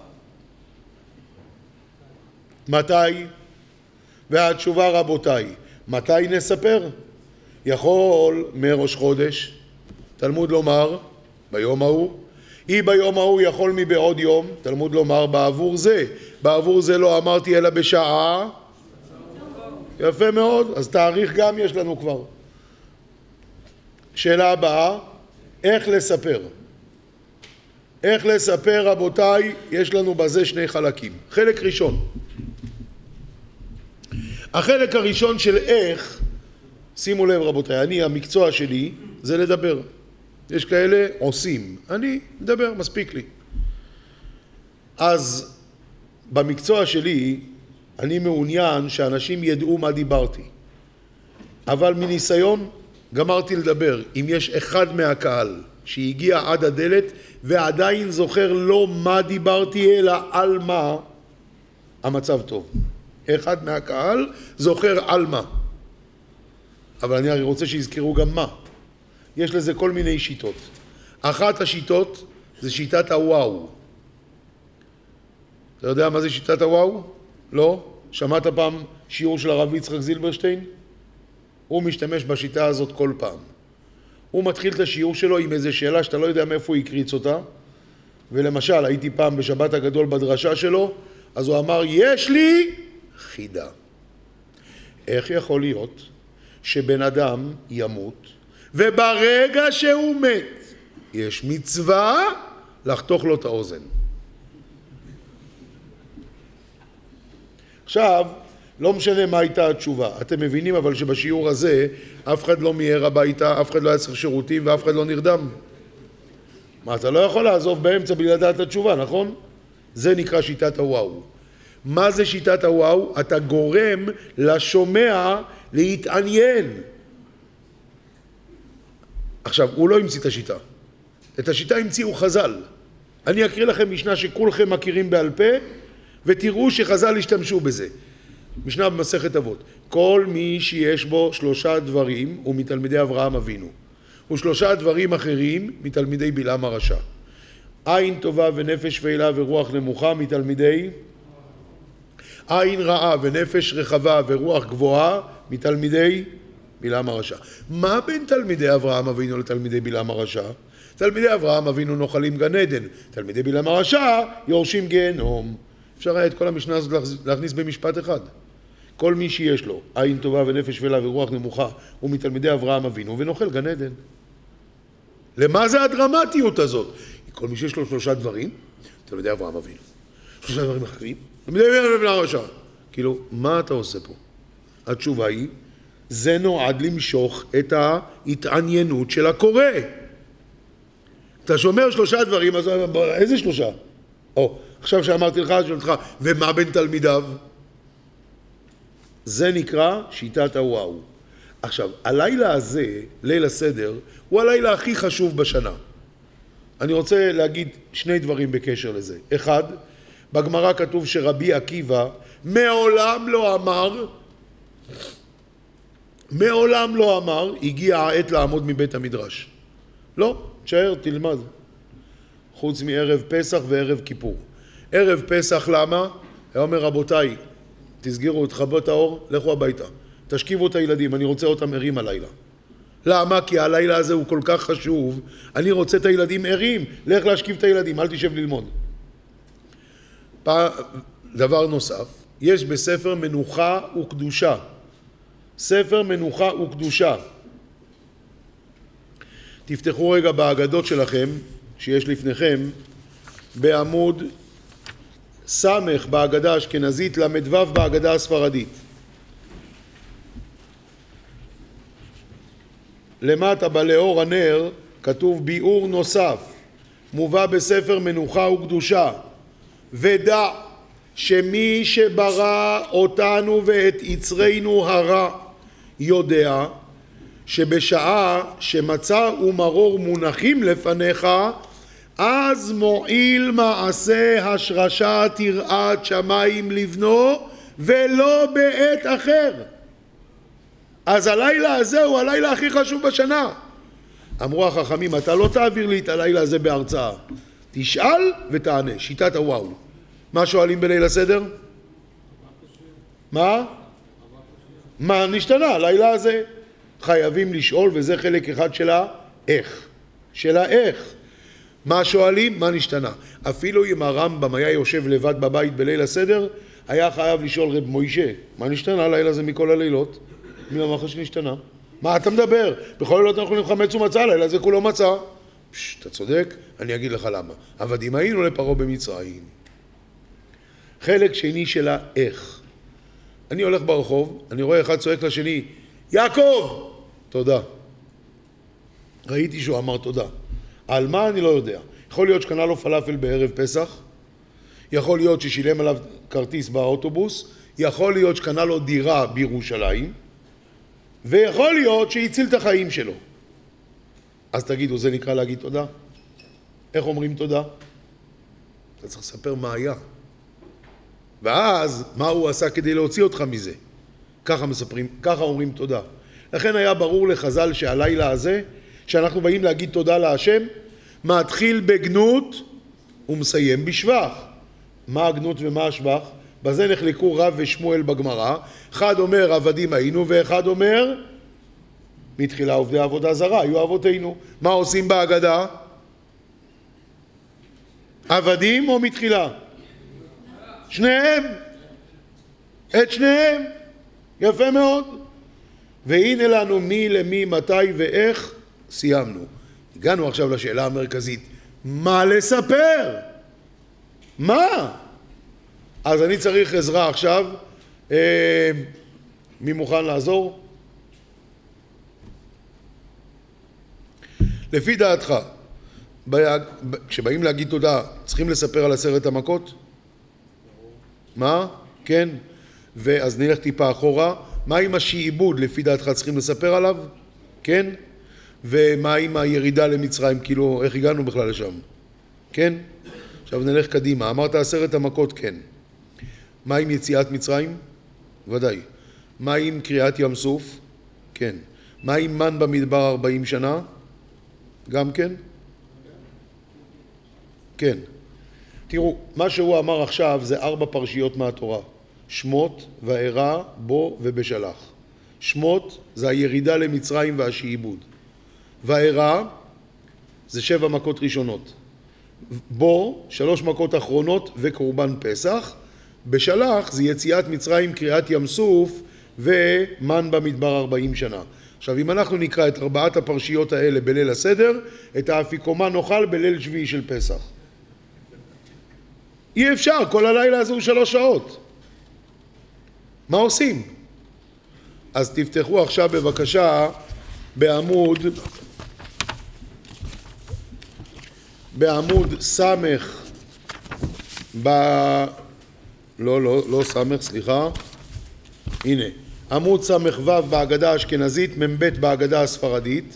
מתי? והתשובה רבותיי, מתי נספר? יכול מראש חודש, תלמוד לומר ביום ההוא, ביום ההוא יכול מבעוד יום, תלמוד לומר בעבור זה, בעבור זה לא אמרתי אלא בשעה, יפה מאוד, אז תאריך גם יש לנו כבר. שאלה הבאה, איך לספר? איך לספר רבותיי, יש לנו בזה 2 חלקים. חלק ראשון, החלק הראשון של איך שימו לב רבותיי, המקצוע שלי זה לדבר. יש כאלה עושים, אני מדבר, מספיק לי. אז במקצוע שלי אני מעוניין שאנשים ידעו מה דיברתי. אבל מניסיון גמרתי לדבר. אם יש אחד מהקהל שהגיע עד הדלת ועדיין זוכר לא מה דיברתי אלא על מה, המצב טוב. אחד מהקהל זוכר על מה. אבל אני רוצה שיזכרו גם מה. יש לזה כל מיני שיטות. אחת השיטות זה שיטת הוואו. אתה יודע מה זה שיטת הוואו? לא? שמעת פעם שיעור של הרב יצחק זילברשטיין? הוא משתמש בשיטה הזאת כל פעם. הוא מתחיל את השיעור שלו עם איזו שאלה שאתה לא יודע מאיפה הוא יקריץ אותה. ולמשל, הייתי פעם בשבת הגדול בדרשה שלו, אז הוא אמר, יש לי חידה. איך יכול להיות שבן אדם ימות, וברגע שהוא מת, יש מצווה לחתוך לו את האוזן? עכשיו, לא משנה מה הייתה התשובה. אתם מבינים אבל שבשיעור הזה אף אחד לא מיהר הביתה, אף אחד לא היה צריך שירותים ואף אחד לא נרדם. מה, אתה לא יכול לעזוב באמצע בלי לדעת את התשובה, נכון? זה נקרא שיטת הוואו. מה זה שיטת הוואו? אתה גורם לשומע להתעניין. עכשיו, הוא לא המציא את השיטה. את השיטה המציאו חז"ל. אני אקריא לכם משנה שכולכם מכירים בעל פה, ותראו שחז"ל השתמשו בזה. משנה במסכת אבות. כל מי שיש בו 3 דברים הוא מתלמידי אברהם אבינו. ו3 דברים אחרים מתלמידי בלעם הרשע. עין טובה ונפש פעילה ורוח נמוכה מתלמידי עין רעה ונפש רחבה ורוח גבוהה מתלמידי בלעם הרשע. מה בין תלמידי אברהם אבינו לתלמידי בלעם הרשע? תלמידי אברהם אבינו נוחלים גן עדן, תלמידי בלעם הרשע יורשים גיהנום. אפשר היה את כל המשנה הזאת להכניס במשפט אחד. כל מי שיש לו עין טובה ונפש פעילה ורוח נמוכה הוא מתלמידי אברהם אבינו ונוחל גן עדן. למה זה הדרמטיות הזאת? כל מי שיש לו 3 דברים, תלמידי אברהם אבינו. 3 דברים אחרים, תלמידי בלעם הרשע. כאילו, מה אתה עושה פה? התשובה היא, זה נועד למשוך את ההתעניינות של הקורא. אתה שומר 3 דברים, אז איזה 3? עכשיו שאמרתי לך, ומה בין תלמידיו? זה נקרא שיטת הוואו. עכשיו, הלילה הזה, ליל הסדר, הוא הלילה הכי חשוב בשנה. אני רוצה להגיד 2 דברים בקשר לזה. אחד, בגמרא כתוב שרבי עקיבא מעולם לא אמר, הגיע העת לעמוד מבית המדרש. לא, תשאר, תלמד. חוץ מערב פסח וערב כיפור. ערב פסח למה? היה אומר, רבותיי, תסגרו את חבות האור, לכו הביתה. תשכיבו את הילדים, אני רוצה אותם ערים הלילה. למה? כי הלילה הזה הוא כל כך חשוב, אני רוצה את הילדים ערים, לך להשכיב את הילדים, אל תשב ללמוד. דבר נוסף, יש בספר מנוחה וקדושה. ספר מנוחה וקדושה. תפתחו רגע בהגדות שלכם, שיש לפניכם, בעמוד סמך בהגדה האשכנזית, למדוו בהגדה הספרדית. למטה בלאור הנר כתוב ביאור נוסף, מובא בספר מנוחה וקדושה, ודע שמי שברא אותנו ואת יצרנו הרע יודע שבשעה שמצה ומרור מונחים לפניך, אז מועיל מעשה השרשת יראת שמיים לבנו ולא בעת אחר. אז הלילה הזה הוא הלילה הכי חשוב בשנה. אמרו החכמים, אתה לא תעביר לי את הלילה הזה בהרצאה, תשאל ותענה. שיטת הוואו. מה שואלים בליל הסדר? מה נשתנה הלילה הזה? חייבים לשאול, וזה חלק אחד של האיך. של האיך. מה שואלים? מה נשתנה? אפילו אם הרמב"ם היה יושב לבד בבית בליל הסדר, היה חייב לשאול רב מוישה, מה נשתנה הלילה הזה מכל הלילות? מי אמר לך שנשתנה? מה אתה מדבר? בכל לילות אנחנו אוכלים חמץ ומצה, הלילה זה כולו מצה. אתה צודק, אני אגיד לך למה. עבדים היינו לפרעה במצרים. חלק שני של האיך. אני הולך ברחוב, אני רואה אחד צועק לשני, יעקב, תודה. ראיתי שהוא אמר תודה. על מה אני לא יודע. יכול להיות שקנה לו פלאפל בערב פסח, יכול להיות ששילם עליו כרטיס באוטובוס, יכול להיות שקנה לו דירה בירושלים, ויכול להיות שהציל את החיים שלו. אז תגידו, זה נקרא להגיד תודה? איך אומרים תודה? אתה צריך לספר מה היה. ואז, מה הוא עשה כדי להוציא אותך מזה? ככה מספרים, ככה אומרים תודה. לכן היה ברור לחז"ל שהלילה הזה, שאנחנו באים להגיד תודה להשם, מתחיל בגנות ומסיים בשבח. מה הגנות ומה השבח? בזה נחלקו רב ושמואל בגמרא. אחד אומר עבדים היינו, ואחד אומר מתחילה עובדי עבודה זרה, היו אבותינו. מה עושים בהגדה? עבדים או מתחילה? שניהם. את שניהם. יפה מאוד. והנה לנו מי למי, מתי ואיך סיימנו. הגענו עכשיו לשאלה המרכזית. מה לספר? מה? אז אני צריך עזרה עכשיו. מי מוכן לעזור? לפי דעתך, כשבאים להגיד תודה, צריכים לספר על 10 המכות? מה? כן. ואז נלך טיפה אחורה. מה עם השעבוד לפי דעתך צריכים לספר עליו? כן. ומה עם הירידה למצרים? כאילו, איך הגענו בכלל לשם? כן. עכשיו נלך קדימה. אמרת 10 המכות? כן. מה עם יציאת מצרים? ודאי. מה עם קריאת ים סוף? כן. מה עם מן במדבר 40 שנה? גם כן? כן. תראו, מה שהוא אמר עכשיו זה 4 פרשיות מהתורה. שמות, וארא, בו ובשלח. שמות זה הירידה למצרים והשעבוד. וארא זה 7 מכות ראשונות. בו 3 מכות אחרונות וקורבן פסח. בשלח זה יציאת מצרים, קריאת ים סוף ומן במדבר 40 שנה. עכשיו אם אנחנו נקרא את 4 הפרשיות האלה בליל הסדר, את האפיקומן נאכל בליל שביעי של פסח. אי אפשר, כל הלילה הזה הוא 3 שעות. מה עושים? אז תפתחו עכשיו בבקשה בעמוד סמך לא סמך, סליחה. הנה, עמוד סמך ו' בהגדה האשכנזית, מ"ב בהגדה הספרדית.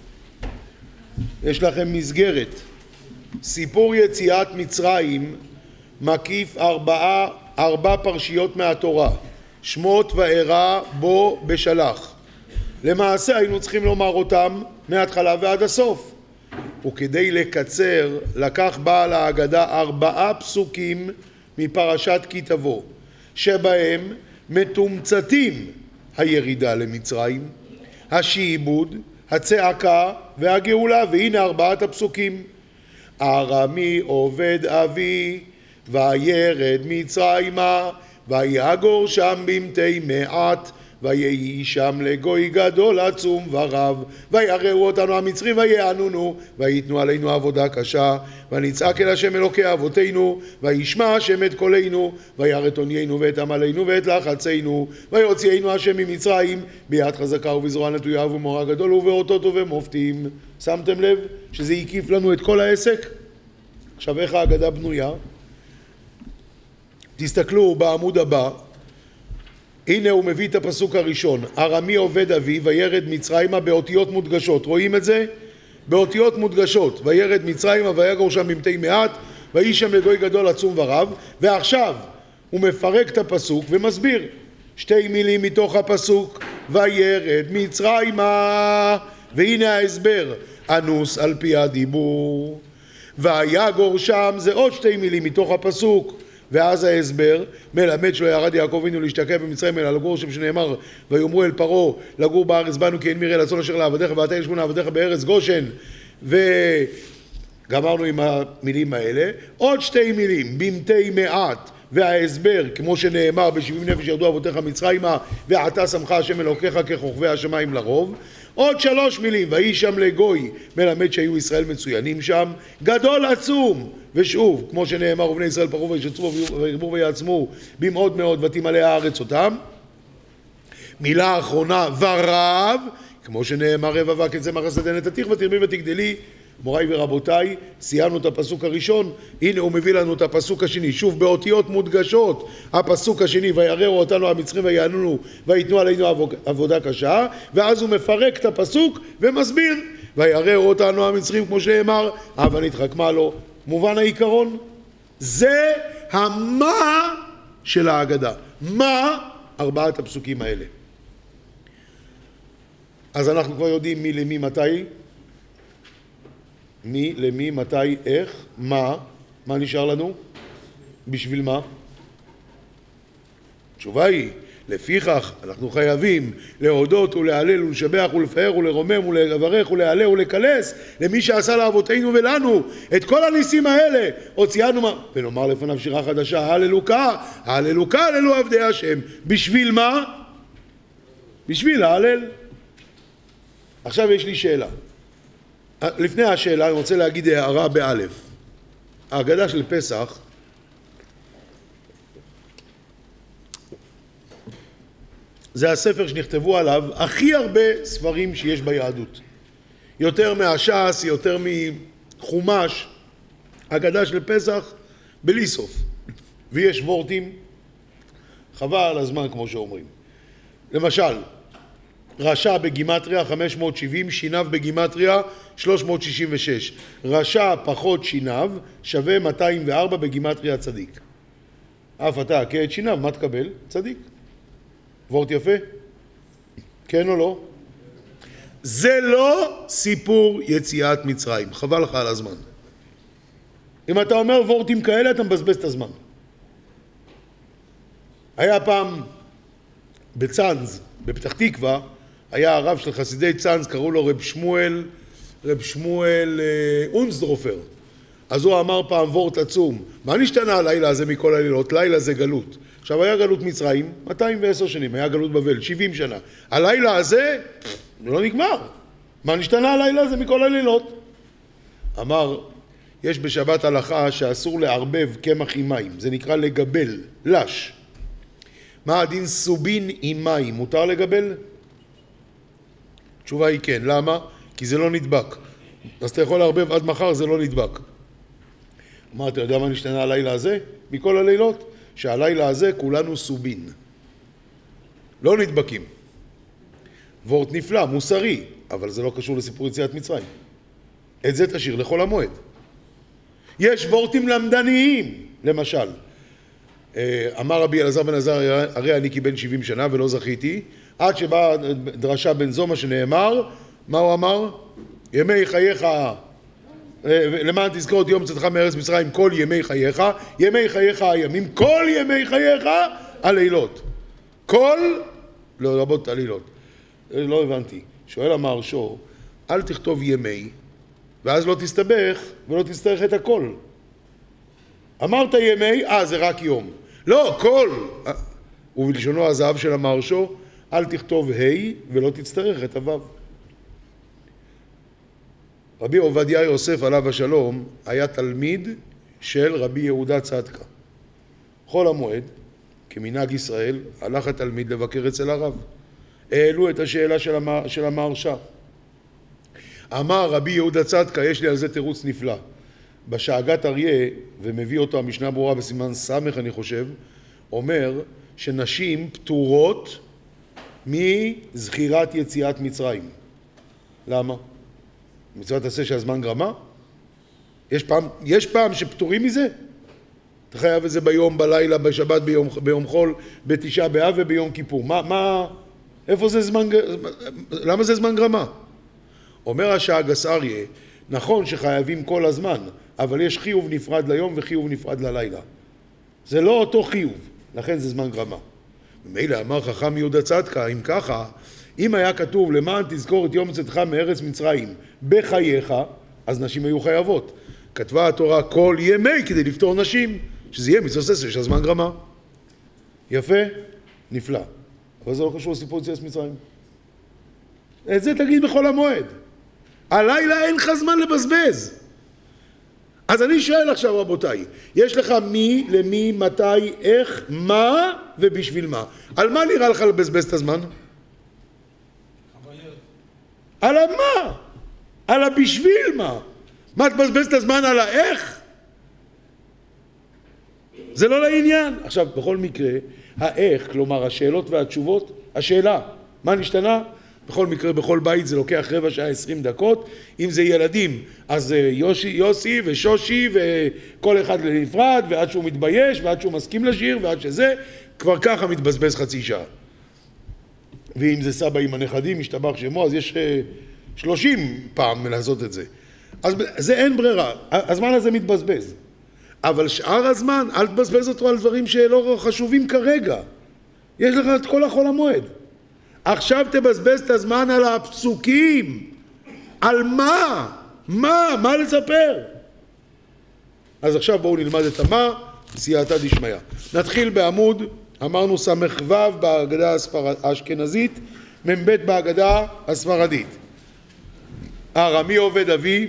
יש לכם מסגרת. סיפור יציאת מצרים מקיף 4 פרשיות מהתורה. שמות, וארא, בו, בשלח. למעשה היינו צריכים לומר אותם מההתחלה ועד הסוף. וכדי לקצר, לקח בעל ההגדה 4 פסוקים מפרשת כי תבוא, שבהם מתומצתים הירידה למצרים, השעבוד, הצעקה והגאולה. והנה 4 הפסוקים. ארמי עובד אבי וירד מצרימה ויגור שם במתי מעט ויהי שם לגוי גדול עצום ורב ויראו אותנו המצרים ויענונו ויתנו עלינו עבודה קשה ונצעק אל השם אלוקי אבותינו וישמע השם את קולנו וירא את עוניינו ואת עמלנו ואת לחצינו ויוציאנו השם ממצרים ביד חזקה ובזרוע נטויה ובמורא גדול ובאותות ובמופתים. שמתם לב שזה הקיף לנו את כל העסק? עכשיו איך ההגדה בנויה? תסתכלו בעמוד הבא. הנה הוא מביא את הפסוק הראשון. ארמי עובד אבי וירד מצרימה באותיות מודגשות. רואים את זה? באותיות מודגשות. וירד מצרימה ויגור שם במתי מעט ויהי שם לגוי גדול עצום ורב. ועכשיו הוא מפרק את הפסוק ומסביר 2 מילים מתוך הפסוק. וירד מצרימה, והנה ההסבר, אנוס על פי הדיבור. ויגור שם זה עוד 2 מילים מתוך הפסוק. ואז ההסבר, מלמד שלא ירד יעקב אבינו להשתקע במצרים אלא לגור שם, שנאמר ויאמרו אל פרעה לגור בארץ בנו כי אין מרעה לצאן אשר לעבדיך ואתה ישכון עבדיך בארץ גושן. וגמרנו עם המילים האלה. עוד 2 מילים במתי מעט, וההסבר כמו שנאמר ב70 נפש ירדו אבותיך מצרימה ועתה שמך השם אלוקיך ככוכבי השמיים לרוב. עוד 3 מילים, ויהי שם לגוי, מלמד שהיו ישראל מצוינים שם, גדול עצום. ושוב, כמו שנאמר ובני ישראל פרעו וישצרו וירבו ויעצמו במאוד מאוד ותמלא הארץ אותם. מילה אחרונה, ורב, כמו שנאמר רבבה כצמח השדה נתתיך ותרבי ותגדלי. מוריי ורבותיי, סיימנו את הפסוק הראשון, הנה הוא מביא לנו את הפסוק השני, שוב באותיות מודגשות, הפסוק השני, ויררו אותנו המצרים ויענונו ויתנו עלינו עבודה קשה, ואז הוא מפרק את הפסוק ומסביר, ויררו אותנו המצרים כמו שאמר, אבל נתחכמה לו. מובן העיקרון? זה המה של ההגדה. מה? ארבעת הפסוקים האלה. אז אנחנו כבר יודעים מי למי מתי, מי למי מתי איך, מה נשאר לנו? בשביל מה? התשובה היא, לפיכך אנחנו חייבים להודות ולהלל ולשבח ולפאר ולרומם ולברך ולהלל ולקלס למי שעשה לאבותינו ולנו את כל הניסים האלה הוציאנו ונאמר לפניו שירה חדשה, הללוקה, הללוקה, הללו עבדי השם. בשביל מה? בשביל להלל. עכשיו יש לי שאלה. לפני השאלה אני רוצה להגיד הערה באלף. ההגדה של פסח זה הספר שנכתבו עליו הכי הרבה ספרים שיש ביהדות. יותר מהש"ס, יותר מחומש. ההגדה של פסח בלי סוף. ויש וורטים, חבל על הזמן כמו שאומרים. למשל, רשע בגימטריה 570, שיניו בגימטריה 366. רשע פחות שיניו שווה 204 בגימטריה צדיק. אף אתה הכה את שיניו, מה תקבל? צדיק. וורט יפה? כן או לא? זה לא סיפור יציאת מצרים. חבל לך על הזמן. אם אתה אומר וורטים כאלה, אתה מבזבז את הזמן. היה פעם בצאנז, בפתח תקווה, היה הרב של חסידי צאנז, קראו לו רב שמואל אונסדרופר. אז הוא אמר פעם וורט עצום, מה נשתנה הלילה הזה מכל הלילות? לילה זה גלות. עכשיו היה גלות מצרים, 210 שנים, היה גלות בבל, 70 שנה. הלילה הזה, לא נגמר. מה נשתנה הלילה הזה מכל הלילות? אמר, יש בשבת הלכה שאסור לערבב קמח עם מים, זה נקרא לגבל, לש. מה הדין סובין עם מים, מותר לגבל? התשובה היא כן, למה? כי זה לא נדבק. אז אתה יכול לערבב עד מחר, זה לא נדבק. אמר, אתה יודע מה נשתנה הלילה הזה? מכל הלילות? שהלילה הזה כולנו סובין. לא נדבקים. וורט נפלא, מוסרי, אבל זה לא קשור לסיפור יציאת מצרים. את זה תשאיר לכל המועד. יש וורטים למדניים, למשל. אמר רבי אלעזר בן עזר, הרי אני כבן 70 שנה ולא זכיתי, עד שבאה דרשה בן זומא שנאמר, מה הוא אמר? ימי חייך, למען תזכור את יום צאתך מארץ מצרים כל ימי חייך, ימי חייך הימים, כל ימי חייך הלילות. כל, לא רבות הלילות. לא הבנתי. שואל המהרש"א, אל תכתוב ימי, ואז לא תסתבך ולא תצטרך את הכל. אמרת ימי, זה רק יום. לא, כל. ובלשונו הזהב של המהרש"א, אל תכתוב ה' ולא תצטרך את הו'. רבי עובדיה יוסף עליו השלום היה תלמיד של רבי יהודה צדקה. חול המועד, כמנהג ישראל, הלך התלמיד לבקר אצל הרב. העלו את השאלה של המהרש"א. אמר רבי יהודה צדקה, יש לי על זה תירוץ נפלא. בשאגת אריה, ומביא אותו המשנה ברורה בסימן סמך אני חושב, אומר שנשים פטורות מזכירת יציאת מצרים. למה? מצוות עשה שהזמן גרמה? יש פעם שפטורים מזה? אתה חייב את זה ביום, בלילה, בשבת, ביום חול, בתשעה באב וביום כיפור. איפה זה זמן, למה זה זמן גרמה? אומר השאגס אריה, נכון שחייבים כל הזמן, אבל יש חיוב נפרד ליום וחיוב נפרד ללילה. זה לא אותו חיוב, לכן זה זמן גרמה. ממילא אמר חכם יהודה צדקה, אם ככה, אם היה כתוב למען תזכור את יום צאתך מארץ מצרים בחייך, אז נשים היו חייבות. כתבה התורה כל ימי כדי לפתור נשים, שזה יהיה מצווה עשה של זמן גרמה. יפה? נפלא. אבל זה לא קשור לסיפור יציאת מצרים. את זה תגיד בכל המועד. הלילה אין לך זמן לבזבז. אז אני שואל עכשיו רבותיי, יש לך מי, למי, מתי, איך, מה ובשביל מה? על מה נראה לך לבזבז את הזמן? על המה? על הבשביל מה? מה תבזבז את הזמן על האיך? זה לא לעניין. עכשיו, בכל מקרה, האיך, כלומר השאלות והתשובות, השאלה, מה נשתנה? בכל מקרה, בכל בית זה לוקח רבע שעה 20 דקות. אם זה ילדים, אז יוסי ושושי וכל אחד לנפרד, ועד שהוא מתבייש, ועד שהוא מסכים לשיר, ועד שזה, כבר ככה מתבזבז חצי שעה. ואם זה סבא עם הנכדים, משתבח שמו, אז יש 30 פעם לעשות את זה. אז זה אין ברירה, הזמן הזה מתבזבז. אבל שאר הזמן, אל תבזבז אותו על דברים שלא חשובים כרגע. יש לך את כל החול המועד. עכשיו תבזבז את הזמן על הפסוקים. על מה? מה לספר? אז עכשיו בואו נלמד את המה, סייעתא דשמיא. נתחיל בעמוד, אמרנו סמ"ו בהגדה האשכנזית, מ"ב בהגדה הספרדית. ארמי עובד אבי,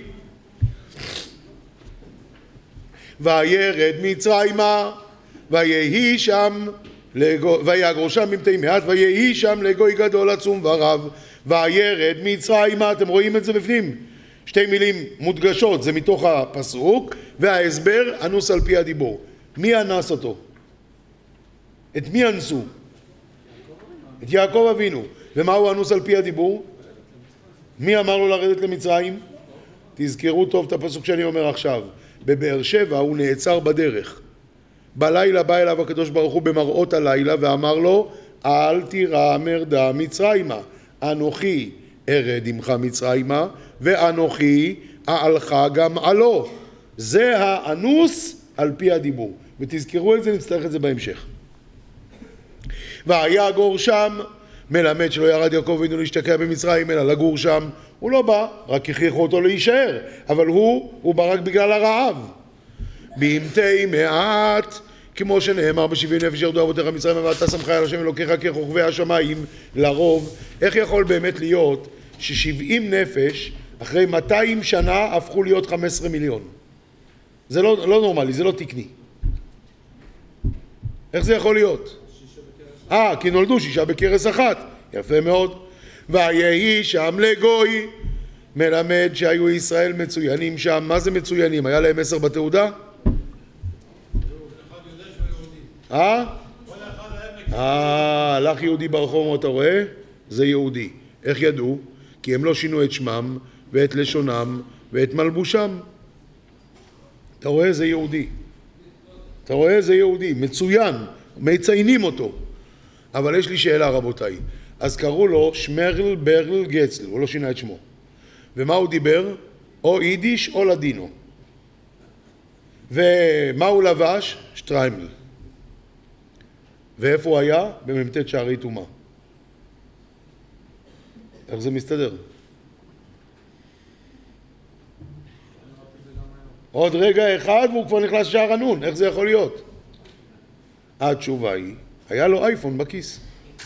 וירד מצרימה, ויהי שם, ויגר שם במתי מעט, ויהי שם לגוי גדול עצום ורב, וירד מצרימה, אתם רואים את זה בפנים? שתי מילים מודגשות, זה מתוך הפסוק, וההסבר אנוס על פי הדיבור. מי אנס אותו? את מי אנסו? את יעקב אבינו. ומה הוא אנוס על פי הדיבור? מי אמר לו לרדת למצרים? תזכרו טוב את הפסוק שאני אומר עכשיו. בבאר שבע הוא נעצר בדרך. בלילה בא אליו הקדוש ברוך הוא במראות הלילה ואמר לו, אל תירא מרדה מצרימה, אנוכי ארד עמך מצרימה, ואנוכי אעלך גם עלו. זה האנוס על פי הדיבור. ותזכרו את זה, נצטרך את זה בהמשך. ויגור שם, מלמד שלא ירד יעקב אבינו להשתקע במצרים אלא לגור שם. הוא לא בא, רק הכריחו אותו להישאר, אבל הוא בא רק בגלל הרעב. במתי מעט, כמו שנאמר ב70 נפש ירדו אבותיך מצרימה ואתה שמך על השם אלוקיך ככוכבי השמיים. לרוב, איך יכול באמת להיות ש70 נפש אחרי 200 שנה הפכו להיות 15 מיליון? זה לא נורמלי, זה לא תקני. איך זה יכול להיות? כי נולדו 6 בכרס אחת. יפה מאוד. ויהי שם לגוי, מלמד שהיו ישראל מצוינים שם. מה זה מצוינים? היה להם 10 בתעודה? הלך יהודי ברחוב, אתה רואה? זה יהודי. איך ידעו? כי הם לא שינו את שמם ואת לשונם ואת מלבושם. אתה רואה? זה יהודי. אתה רואה? זה יהודי. מצוין. מציינים אותו. אבל יש לי שאלה, רבותיי. אז קראו לו שמרל ברל גצל, הוא לא שינה את שמו. ומה הוא דיבר? או יידיש או לדינו. ומה הוא לבש? שטריימל. ואיפה הוא היה? במ"ט שערי טומאה. איך זה מסתדר? עוד רגע אחד והוא כבר נכנס שער הנון. איך זה יכול להיות? התשובה היא, היה לו אייפון בכיס.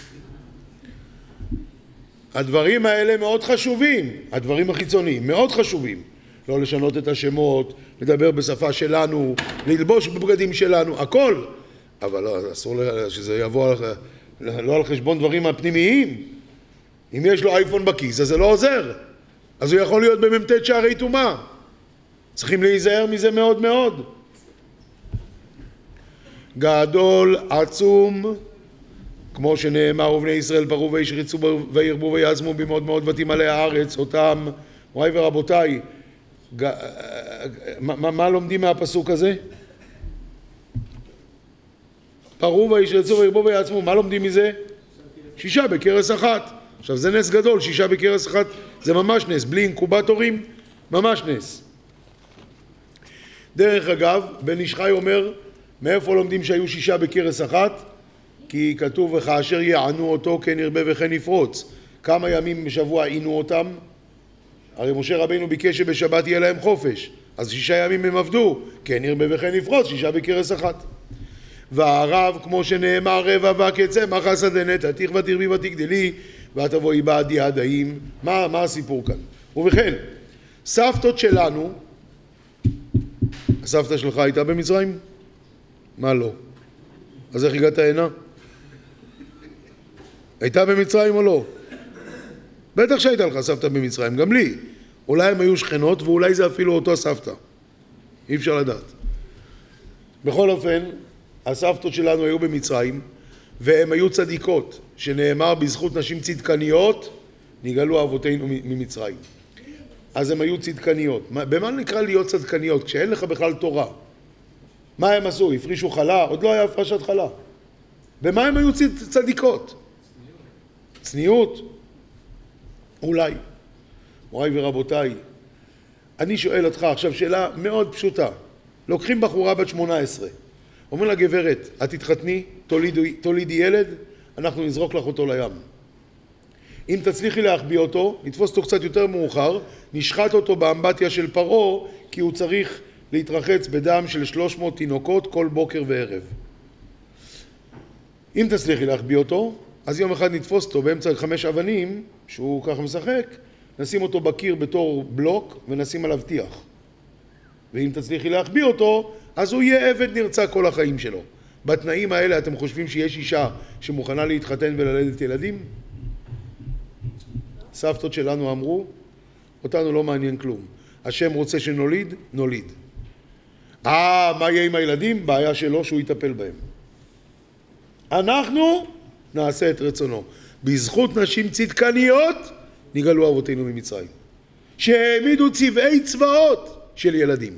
הדברים האלה מאוד חשובים, הדברים החיצוניים מאוד חשובים. לא לשנות את השמות, לדבר בשפה שלנו, ללבוש בבגדים שלנו, הכל. אבל לא, אסור שזה יבוא לא על חשבון דברים הפנימיים. אם יש לו אייפון בכיס, אז זה לא עוזר. אז הוא יכול להיות במ"ט שערי טומאה. צריכים להיזהר מזה מאוד מאוד. גדול, עצום, כמו שנאמר, ובני ישראל פרו וישרצו וירבו ויעצמו במאוד מאוד ותמלא הארץ אותם. וואי ורבותיי, מה לומדים מהפסוק הזה? פרו וישרצו וירבו ויעצמו, מה לומדים מזה? 6 בכרס אחת. עכשיו זה נס גדול, 6 בכרס אחת זה ממש נס, בלי אינקובטורים, ממש נס. דרך אגב, בן איש חי אומר, מאיפה לומדים שהיו 6 בכרס אחת? כי כתוב וכאשר יענו אותו כן ירבה וכן יפרוץ. כמה ימים בשבוע עינו אותם? הרי משה רבינו ביקש שבשבת יהיה להם חופש, אז 6 ימים הם עבדו, כן ירבה וכן יפרוץ, 6 בכרס אחת. והערב, כמו שנאמר, רבע וקצה, מה חסד נתתיך ותרבי ותגדלי ותבואי בעדי עדיים. מה הסיפור כאן? ובכן, סבתות שלנו, הסבתא שלך הייתה במצרים? מה לא? אז איך הגעת הנה? הייתה במצרים או לא? בטח שהייתה לך סבתא במצרים, גם לי. אולי הם היו שכנות ואולי זה אפילו אותו סבתא. אי אפשר לדעת. בכל אופן, הסבתות שלנו היו במצרים, והן היו צדיקות, שנאמר בזכות נשים צדקניות, נגאלו אבותינו ממצרים. אז הן היו צדקניות. במה נקרא להיות צדקניות? כשאין לך בכלל תורה. מה הם עשו? הפרישו חלה? עוד לא היה הפרשת חלה. במה הם היו צדיקות? צניעות? אולי. מוריי ורבותיי, אני שואל אותך עכשיו שאלה מאוד פשוטה. לוקחים בחורה בת 18, אומרים לה גברת, את תתחתני, תולידי ילד, אנחנו נזרוק לך אותו לים. אם תצליחי להחביא אותו, נתפוס אותו קצת יותר מאוחר, נשחט אותו באמבטיה של פרעה, כי הוא צריך להתרחץ בדם של 300 תינוקות כל בוקר וערב. אם תצליחי להחביא אותו, אז יום אחד נתפוס אותו באמצע 5 אבנים, שהוא ככה משחק, נשים אותו בקיר בתור בלוק ונשים עליו טיח. ואם תצליחי להחביא אותו, אז הוא יהיה עבד נרצע כל החיים שלו. בתנאים האלה אתם חושבים שיש אישה שמוכנה להתחתן וללדת ילדים? סבתות שלנו אמרו, אותנו לא מעניין כלום. השם רוצה שנוליד, נוליד. מה יהיה עם הילדים? בעיה שלו שהוא יטפל בהם. אנחנו נעשה את רצונו. בזכות נשים צדקניות נגאלו אבותינו ממצרים. שהעמידו צבעי צבאות של ילדים.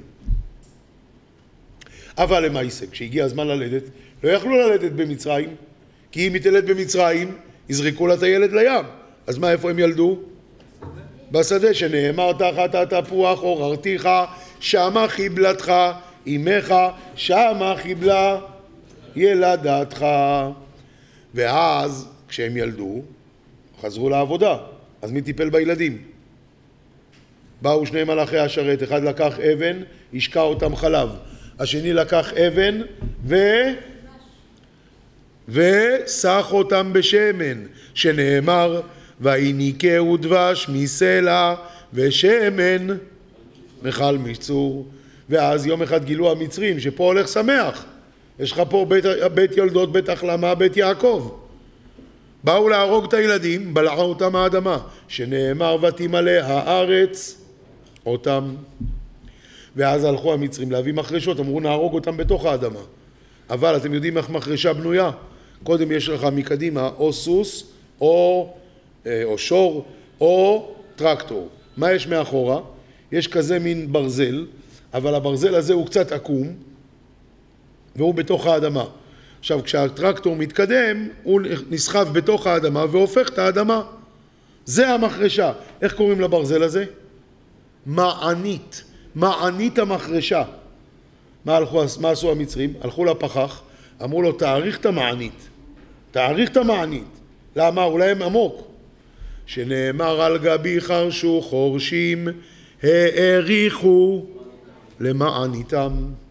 אבל למעשה, כשהגיע הזמן ללדת, לא יכלו ללדת במצרים, כי אם היא תלד במצרים, יזרקו לה את הילד לים. אז מה, איפה הם ילדו? בשדה שנאמר תחת התפוח עוררתיך, שמה חיבלתך, אמך, שמה חיבלה ילדתך. ואז, כשהם ילדו, חזרו לעבודה. אז מי טיפל בילדים? באו 2 מלאכי השרת, אחד לקח אבן, השקע אותם חלב. השני לקח אבן וסח אותם בשמן, שנאמר, ויניקהו דבש מסלע ושמן מכל מצור. ואז יום אחד גילו המצרים שפה הולך שמח. יש לך פה בית יולדות, בית החלמה, בית יעקב. באו להרוג את הילדים, בלעה אותם האדמה, שנאמר ותמלא הארץ אותם. ואז הלכו המצרים להביא מחרשות, אמרו נהרוג אותם בתוך האדמה. אבל אתם יודעים איך מחרשה בנויה? קודם יש לך מקדימה או סוס או שור או טרקטור. מה יש מאחורה? יש כזה מין ברזל, אבל הברזל הזה הוא קצת עקום והוא בתוך האדמה. עכשיו כשהטרקטור מתקדם הוא נסחב בתוך האדמה והופך את האדמה. זה המחרשה. איך קוראים לברזל הזה? מענית. מענית המחרשה. מה עשו המצרים? הלכו לפחח, אמרו לו תאריך את המענית. תאריך את המענית. למה? אולי הם עמוק. שנאמר על גבי חרשו חורשים העריכו למעניתם.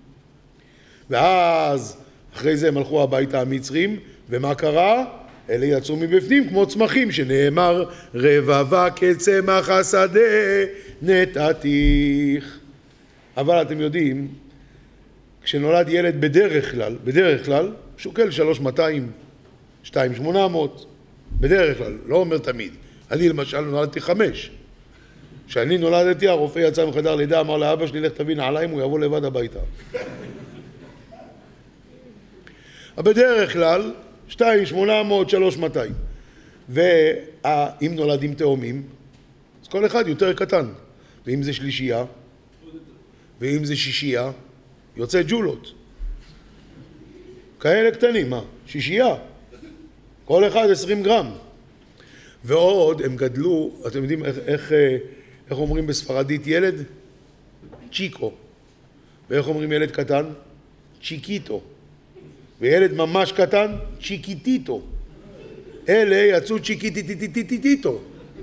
ואז אחרי זה הם הלכו הביתה המצרים, ומה קרה? אלה יצאו מבפנים כמו צמחים, שנאמר רבבה כצמח השדה נתתיך. אבל אתם יודעים, כשנולד ילד בדרך כלל, שוקל 3,200, 2,800, בדרך כלל, לא אומר תמיד. אני למשל נולדתי 5. כשאני נולדתי, הרופא יצא מחדר לידה, אמר לאבא שלי, לך תביא נעליים, הוא יבוא לבד הביתה. בדרך כלל, 2,800, 3,200. ואם נולדים תאומים, אז כל אחד יותר קטן. ואם זה שלישייה, ואם זה שישייה, יוצא ג'ולות. כאלה קטנים, מה? שישייה. כל אחד 20 גרם. ועוד הם גדלו, אתם יודעים איך אומרים בספרדית ילד? צ'יקו. ואיך אומרים ילד קטן? צ'יקיטו. וילד ממש קטן? צ'יקיטיטו. אלה יצאו צ'יקיטיטיטיטיטיטו.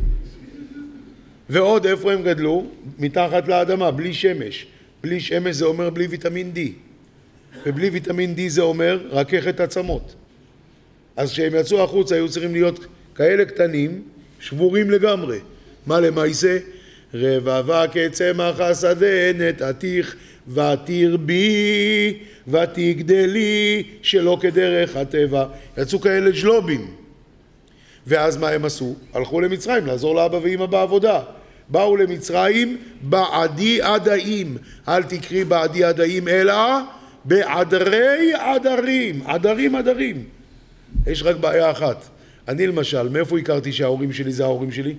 ועוד איפה הם גדלו? מתחת לאדמה, בלי שמש. בלי שמש זה אומר בלי ויטמין D. ובלי ויטמין D זה אומר רככת עצמות. אז כשהם יצאו החוצה היו צריכים להיות כאלה קטנים, שבורים לגמרי. מה למעשה? רבבה כצמח השדה נתתיך ותרבי ותגדלי שלא כדרך הטבע. יצאו כאלה ג'לובים. ואז מה הם עשו? הלכו למצרים לעזור לאבא ואמא בעבודה. באו למצרים בעדי עדיים. אל תקרי בעדי עדיים אלא בעדרי עדרים. עדרים עדרים. יש רק בעיה אחת. אני למשל, מאיפה הכרתי שההורים שלי זה ההורים שלי?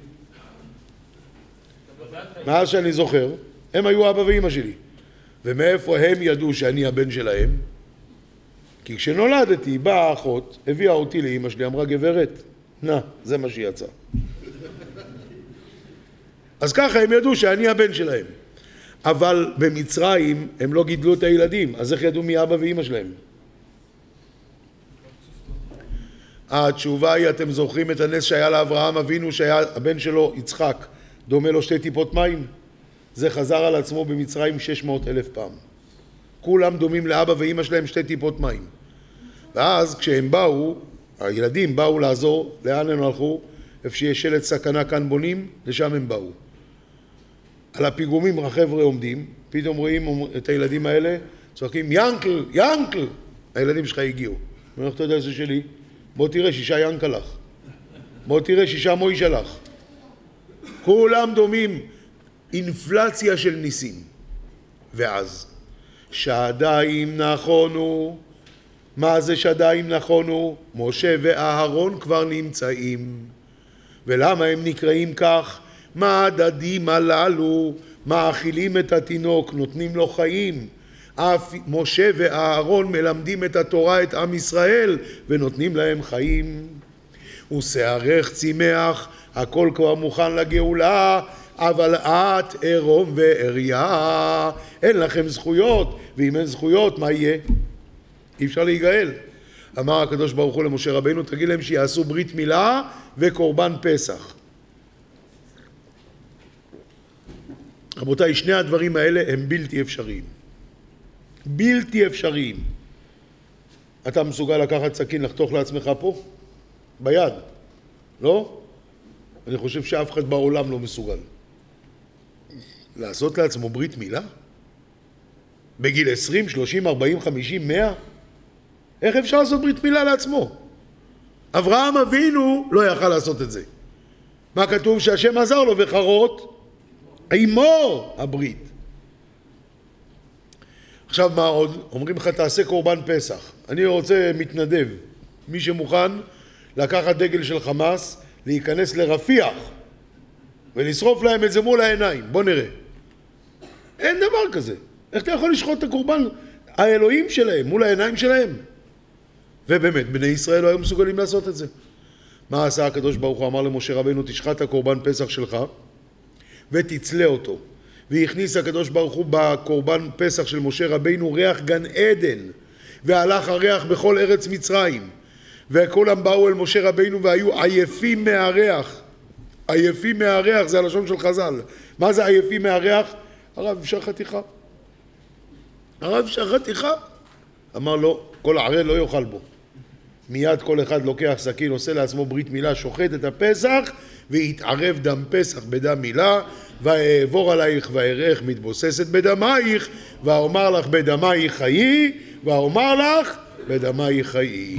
מאז שאני זוכר, הם היו אבא ואמא שלי. ומאיפה הם ידעו שאני הבן שלהם? כי כשנולדתי, באה האחות, הביאה אותי לאמא שלי, אמרה גברת, זה מה שיצא. אז ככה הם ידעו שאני הבן שלהם. אבל במצרים הם לא גידלו את הילדים, אז איך ידעו מי אבא ואמא שלהם? התשובה היא, אתם זוכרים את הנס שהיה לאברהם אבינו, שהיה הבן שלו יצחק, דומה לו 2 טיפות מים? זה חזר על עצמו במצרים 600,000 פעם. כולם דומים לאבא ואמא שלהם 2 טיפות מים. ואז כשהם באו, הילדים באו לעזור, לאן הם הלכו? איפה שיש שלט סכנה כאן בונים, לשם הם באו. על הפיגומים החבר'ה עומדים, פתאום רואים את הילדים האלה, צועקים ינקל, ינקל! הילדים שלך הגיעו. אני אומר, אתה יודע זה שלי? בוא תראה 6 ינקל לך. בוא תראה 6 מוישה לך. כולם דומים. אינפלציה של ניסים. ואז, שדיים נכונו. מה זה שדיים נכונו? משה ואהרון כבר נמצאים. ולמה הם נקראים כך? מה הדדים הללו? מאכילים את התינוק, נותנים לו חיים. משה ואהרון מלמדים את התורה, את עם ישראל, ונותנים להם חיים. ושערך צימח, הכל כבר מוכן לגאולה, אבל את עירום ועריה, אין לכם זכויות, ואם אין זכויות, מה יהיה? אי אפשר להיגאל. אמר הקדוש ברוך הוא למשה רבינו, תגיד להם שיעשו ברית מילה וקורבן פסח. רבותיי, שני הדברים האלה הם בלתי אפשריים. בלתי אפשריים. אתה מסוגל לקחת סכין, לחתוך לעצמך פה? ביד. לא? אני חושב שאף אחד בעולם לא מסוגל. לעשות לעצמו ברית מילה? בגיל 20, 30, 40, 50, 100? איך אפשר לעשות ברית מילה לעצמו? אברהם אבינו לא יכל לעשות את זה. מה כתוב? שהשם עזר לו וחרות עמו הברית. עכשיו מה עוד? אומרים לך תעשה קורבן פסח. אני רוצה מתנדב. מי שמוכן לקחת דגל של חמאס, להיכנס לרפיח ולשרוף להם את זה מול העיניים. בוא נראה. אין דבר כזה. איך אתה יכול לשחוט את הקורבן? האלוהים שלהם, מול העיניים שלהם. ובאמת, בני ישראל לא היו מסוגלים לעשות את זה. מה עשה הקדוש ברוך הוא? אמר למשה רבינו, תשחט את הקורבן פסח שלך ותצלה אותו. והכניס הקדוש ברוך הוא בקורבן פסח של משה רבינו ריח גן עדן, והלך הריח בכל ארץ מצרים. וכולם באו אל משה רבינו והיו עייפים מהריח. עייפים מהריח, זה הלשון של חז"ל. מה זה עייפים מהריח? הרב, אפשר חתיכה? הרב, אפשר חתיכה? אמר לו, כל ערל לא יאכל בו. מיד כל אחד לוקח סכין, עושה לעצמו ברית מילה, שוחט את הפסח, והתערב דם פסח בדם מילה, ואעבור עלייך ואראך מתבוססת בדמייך, ואומר לך בדמייך חיי, ואומר לך בדמייך חיי.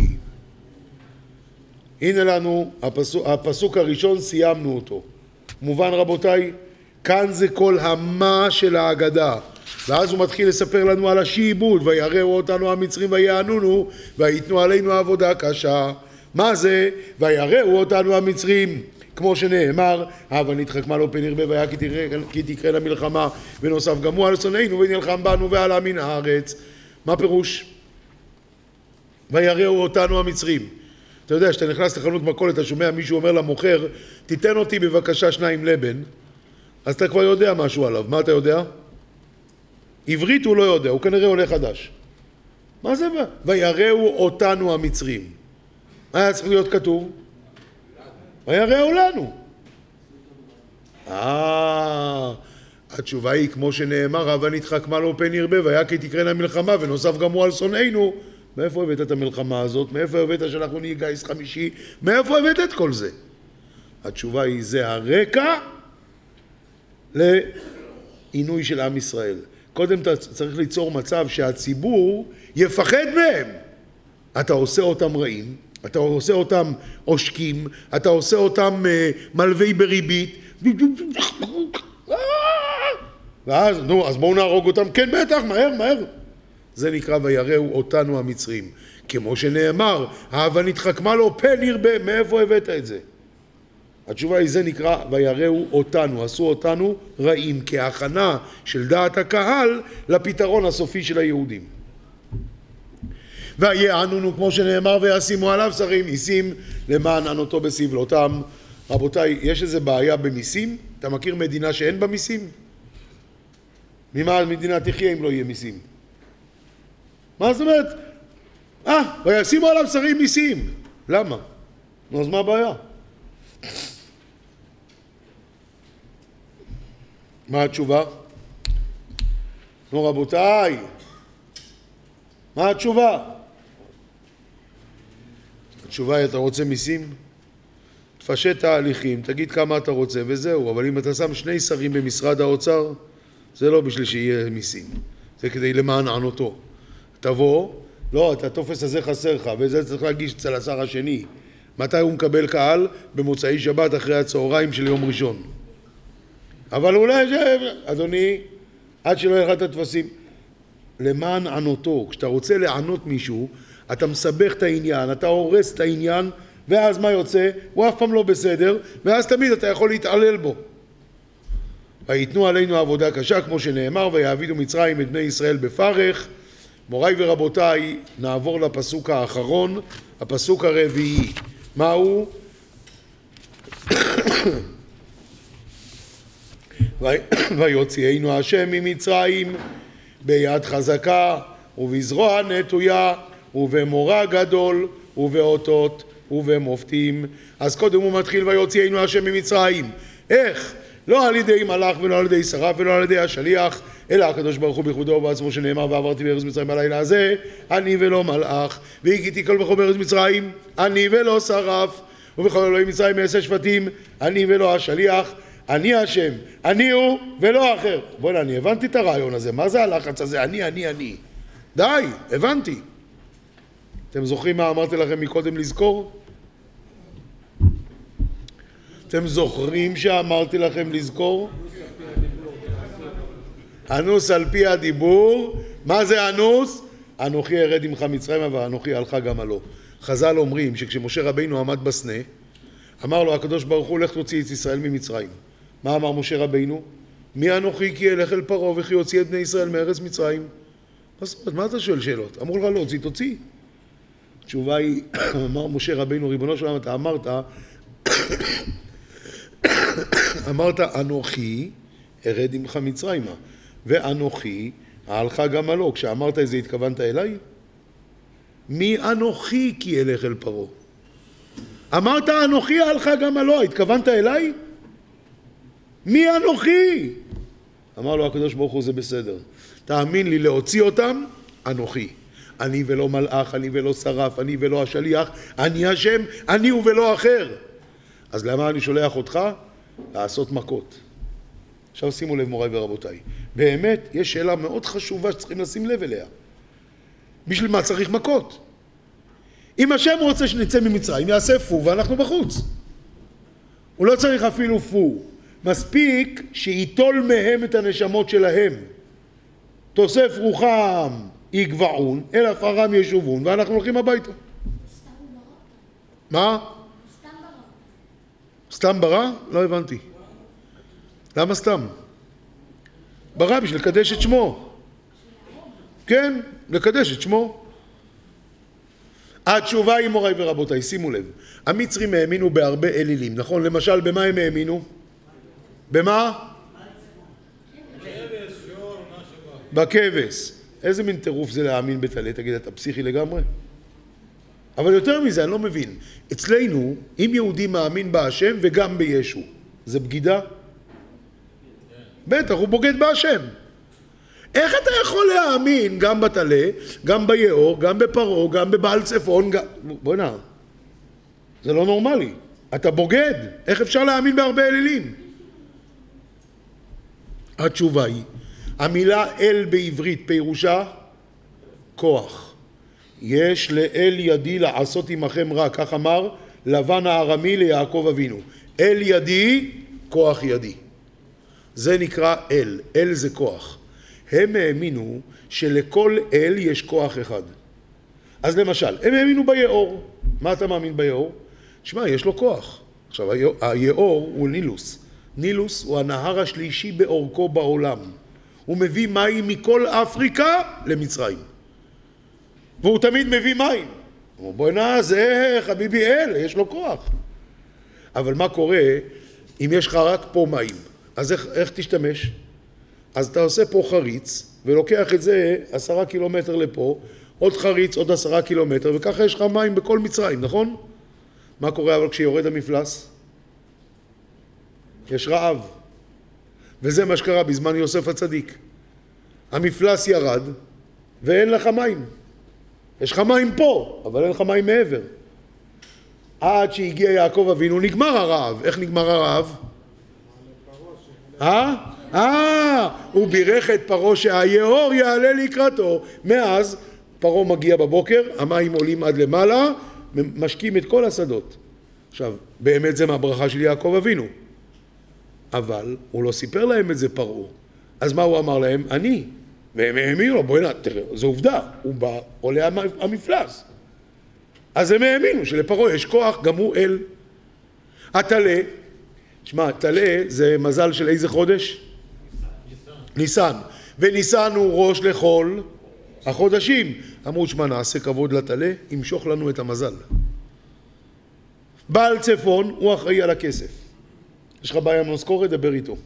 הנה לנו הפסוק הראשון, סיימנו אותו. מובן רבותיי? כאן זה כל המה של ההגדה. ואז הוא מתחיל לספר לנו על השיעבוד, ויראו אותנו המצרים ויענונו, ויתנו עלינו עבודה קשה. מה זה? ויראו אותנו המצרים, כמו שנאמר, אבל נתחכמה לו פן ירבה והיה כי תקרה למלחמה, ונוסף גם הוא על שונאינו ונלחם בנו ועלה מן הארץ. מה פירוש? ויראו אותנו המצרים. אתה יודע, שאתה נכנס לחנות מכולת, אתה שומע מישהו אומר למוכר, תיתן אותי בבקשה 2 לבן, אז אתה כבר יודע משהו עליו. מה אתה יודע? עברית הוא לא יודע, הוא כנראה עולה חדש. מה זה? ויראו אותנו המצרים. מה היה צריך להיות כתוב? ויראו לנו. התשובה היא כמו שנאמר, אבל נתחכמה לו פן ירבה והיה כי תקרא למלחמה ונוסף גם הוא על שונאינו. מאיפה הבאת את המלחמה הזאת? מאיפה הבאת שאנחנו נהיה גיס חמישי? מאיפה הבאת את כל זה? התשובה היא, זה הרקע לעינוי של עם ישראל. קודם אתה צריך ליצור מצב שהציבור יפחד מהם. אתה עושה אותם רעים, אתה עושה אותם עושקים, אתה עושה אותם מלווי בריבית, ואז, נו, אז בואו נהרוג אותם, כן בטח, מהר. זה נקרא ויראו אותנו המצרים. כמו שנאמר, האבן התחכמה לו פה נרבה, מאיפה הבאת את זה? התשובה היא, זה נקרא ויראו אותנו, עשו אותנו רעים, כהכנה של דעת הקהל לפתרון הסופי של היהודים. ויענונו, כמו שנאמר, וישימו עליו שרים מיסים למען ענותו בסבלותם. רבותיי, יש איזה בעיה במיסים? אתה מכיר מדינה שאין בה מיסים? ממה המדינה תחיה אם לא יהיה מיסים? מה זאת אומרת? וישימו עליו שרים מיסים. למה? אז מה הבעיה? מה התשובה? נו רבותיי, מה התשובה? התשובה היא, אתה רוצה מיסים? תפשט תהליכים, תגיד כמה אתה רוצה וזהו. אבל אם אתה שם 2 שרים במשרד האוצר, זה לא בשביל שיהיה מיסים, זה כדי למען ענותו. תבוא, לא, את הטופס הזה חסר לך, וזה צריך להגיש אצל השר השני. מתי הוא מקבל קהל? במוצאי שבת אחרי הצהריים של יום ראשון. אבל אולי, אדוני, עד שלא יהיה לך את הטפסים, למען ענותו. כשאתה רוצה לענות מישהו, אתה מסבך את העניין, אתה הורס את העניין, ואז מה יוצא? הוא אף פעם לא בסדר, ואז תמיד אתה יכול להתעלל בו. ויתנו עלינו עבודה קשה, כמו שנאמר, ויעבידו מצרים את בני ישראל בפרך. מוריי ורבותיי, נעבור לפסוק האחרון, הפסוק הרביעי. מהו? ויוציאנו השם ממצרים ביד חזקה ובזרוע נטויה ובמורא גדול ובאותות ובמופתים. אז קודם הוא מתחיל ויוציאנו השם ממצרים. איך? לא על ידי מלאך ולא על ידי שרף ולא על ידי השליח, אלא הקדוש ברוך הוא בכבודו ובעצמו, שנאמר ועברתי בארץ מצרים בלילה הזה, אני ולא מלאך, והגיתי כל בכל בארץ מצרים, אני ולא שרף, ובכל אלוהי מצרים מעשה שבטים, אני ולא השליח, אני השם, אני הוא ולא אחר. בוא'נה, אני הבנתי את הרעיון הזה, מה זה הלחץ הזה? אני. די, הבנתי. אתם זוכרים מה אמרתי לכם מקודם לזכור? אתם זוכרים שאמרתי לכם לזכור? אנוס על פי הדיבור. מה זה אנוס? אנוכי ארד עמך מצרימה ואנוכי עלך גמלו. חז"ל אומרים שכשמשה רבינו עמד בסנה, אמר לו הקדוש ברוך הוא, לך תוציא את ישראל ממצרים. מה אמר משה רבינו? מי אנוכי כי אלך אל פרעה וכי יוציא את בני ישראל מארץ מצרים? מה אתה שואל שאלות? אמרו לך לא, תוציא. התשובה היא, אמר משה רבינו, ריבונו של עולם, אתה אמרת אנוכי ארד עמך מצרימה ואנוכי אעלך גמלו. כשאמרת את זה התכוונת אליי? מי אנוכי כי אלך אל פרעה? אמרת אנוכי אעלך גמלו, התכוונת אליי? מי אנוכי? אמר לו הקדוש ברוך הוא, זה בסדר, תאמין לי, להוציא אותם אנוכי. אני ולא מלאך, אני ולא שרף, אני ולא השליח, אני השם, אני ולא אחר. אז למה אני שולח אותך? לעשות מכות. עכשיו שימו לב מוריי ורבותיי, באמת יש שאלה מאוד חשובה שצריכים לשים לב אליה. בשביל מה צריך מכות? אם השם רוצה שנצא ממצרים, יעשה פו ואנחנו בחוץ. הוא לא צריך אפילו פו, מספיק שיטול מהם את הנשמות שלהם. תוסף רוחם יגבעון, אל עפרם ישובון, ואנחנו הולכים הביתה. מה? סתם ברא? לא הבנתי. למה סתם? ברא בשביל לקדש את שמו. כן, לקדש את שמו. התשובה היא מוריי ורבותיי, שימו לב. המצרים האמינו בהרבה אלילים, נכון? למשל, במה הם האמינו? במה? בכבש. איזה מין טירוף זה להאמין בתלה? תגיד, אתה פסיכי לגמרי? אבל יותר מזה, אני לא מבין. אצלנו, אם יהודי מאמין בהשם וגם בישו, זה בגידה? בטח, הוא בוגד בהשם. איך אתה יכול להאמין גם בתלה, גם ביאור, גם בפרעה, גם בבעל צפון, בואי נע, זה לא נורמלי. אתה בוגד. איך אפשר להאמין בהרבה אלילים? התשובה היא, המילה אל בעברית פירושה כוח. יש לאל ידי לעשות עמכם רע, כך אמר לבן הארמי ליעקב אבינו. אל ידי, כוח ידי. זה נקרא אל, אל זה כוח. הם האמינו שלכל אל יש כוח אחד. אז למשל, הם האמינו ביאור. מה אתה מאמין ביאור? תשמע, יש לו כוח. עכשיו, היאור הוא נילוס. נילוס הוא הנהר השלישי באורכו בעולם. הוא מביא מים מכל אפריקה למצרים. והוא תמיד מביא מים. הוא אומר, בואי נע, זה חביבי אל, יש לו כוח. אבל מה קורה אם יש לך רק פה מים? אז איך תשתמש? אז אתה עושה פה חריץ, ולוקח את זה 10 קילומטר לפה, עוד חריץ, עוד 10 קילומטר, וככה יש לך מים בכל מצרים, נכון? מה קורה אבל כשיורד המפלס? יש רעב. וזה מה שקרה בזמן יוסף הצדיק. המפלס ירד, ואין לך מים. יש לך מים פה, אבל אין לך מים מעבר. עד שהגיע יעקב אבינו, נגמר הרעב. איך נגמר הרעב? הוא בירך את פרעה שהיאור יעלה לקראתו. מאז פרעה מגיע בבוקר, המים עולים עד למעלה, משקים את כל השדות. עכשיו, באמת זה מהברכה של יעקב אבינו. אבל הוא לא סיפר להם את זה פרעה. אז מה הוא אמר להם? אני. והם האמינו לו, בואי נה, תראה, זו עובדה, הוא בא, עולה המפלס. אז הם האמינו שלפרעה יש כוח, גם הוא אל. התלה, תשמע, תלה זה מזל של איזה חודש? ניסן. וניסן הוא ראש לכל החודשים. אמרו, שמה, נעשה כבוד לתלה, ימשוך לנו את המזל. בעל צפון הוא אחראי על הכסף. יש לך בעיה משכורת, דבר איתו.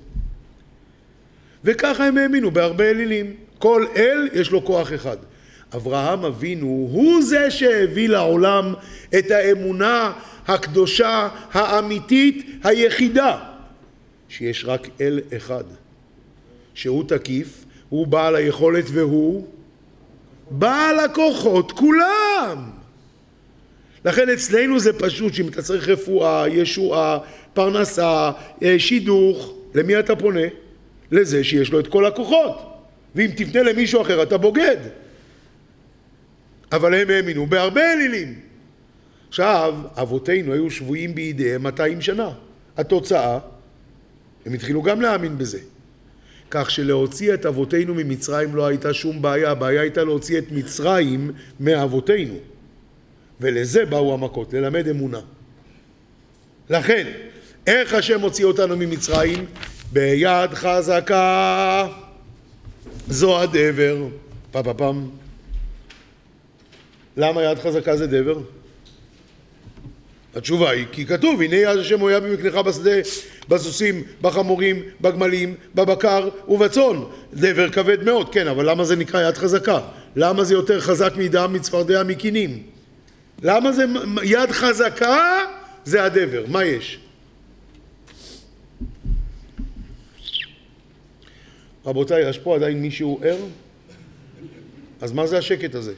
וככה הם האמינו בהרבה אלילים. כל אל יש לו כוח אחד. אברהם אבינו הוא זה שהביא לעולם את האמונה הקדושה, האמיתית, היחידה. שיש רק אל אחד. שהוא תקיף, הוא בעל היכולת והוא בעל הכוחות, כולם. לכן אצלנו זה פשוט שאם אתה צריך רפואה, ישועה, פרנסה, שידוך, למי אתה פונה? לזה שיש לו את כל הכוחות. ואם תפנה למישהו אחר אתה בוגד. אבל הם האמינו בהרבה אלילים. עכשיו, אבותינו היו שבויים בידיהם 200 שנה. התוצאה, הם התחילו גם להאמין בזה. כך שלהוציא את אבותינו ממצרים לא הייתה שום בעיה. הבעיה הייתה להוציא את מצרים מאבותינו. ולזה באו המכות, ללמד אמונה. לכן, איך השם הוציא אותנו ממצרים? ביד חזקה, זו הדבר. פעם. למה יד חזקה זה דבר? התשובה היא, כי כתוב, הנה יד השם הוא היה במקנך בשדה, בסוסים, בחמורים, בגמלים, בבקר ובצאן. דבר כבד מאוד, כן, אבל למה זה נקרא יד חזקה? למה זה יותר חזק מדם, מצפרדע, מקינים? למה זה יד חזקה? זה הדבר. מה יש? רבותיי, יש פה עדיין מישהו ער? אז מה זה השקט הזה?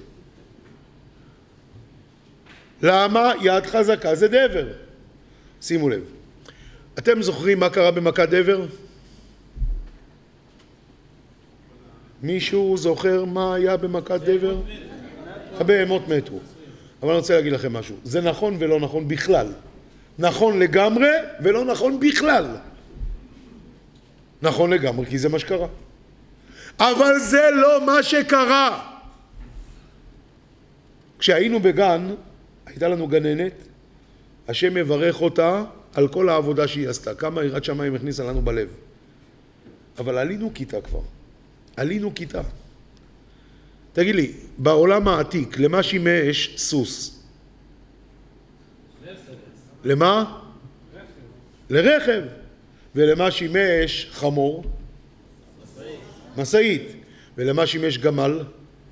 למה יד חזקה זה דבר? שימו לב. אתם זוכרים מה קרה במכת דבר? מישהו זוכר מה היה במכת דבר? הבהמות מתו. אבל אני רוצה להגיד לכם משהו. זה נכון ולא נכון בכלל. נכון לגמרי ולא נכון בכלל. נכון לגמרי כי זה מה שקרה. אבל זה לא מה שקרה. כשהיינו בגן, הייתה לנו גננת, השם מברך אותה על כל העבודה שהיא עשתה. כמה יראת שמיים הכניסה לנו בלב. אבל עלינו כיתה כבר. עלינו כיתה. תגיד לי, בעולם העתיק, למה שימש סוס? למה? לרכב. ולמה שימש חמור? משאית. ולמה שימש גמל?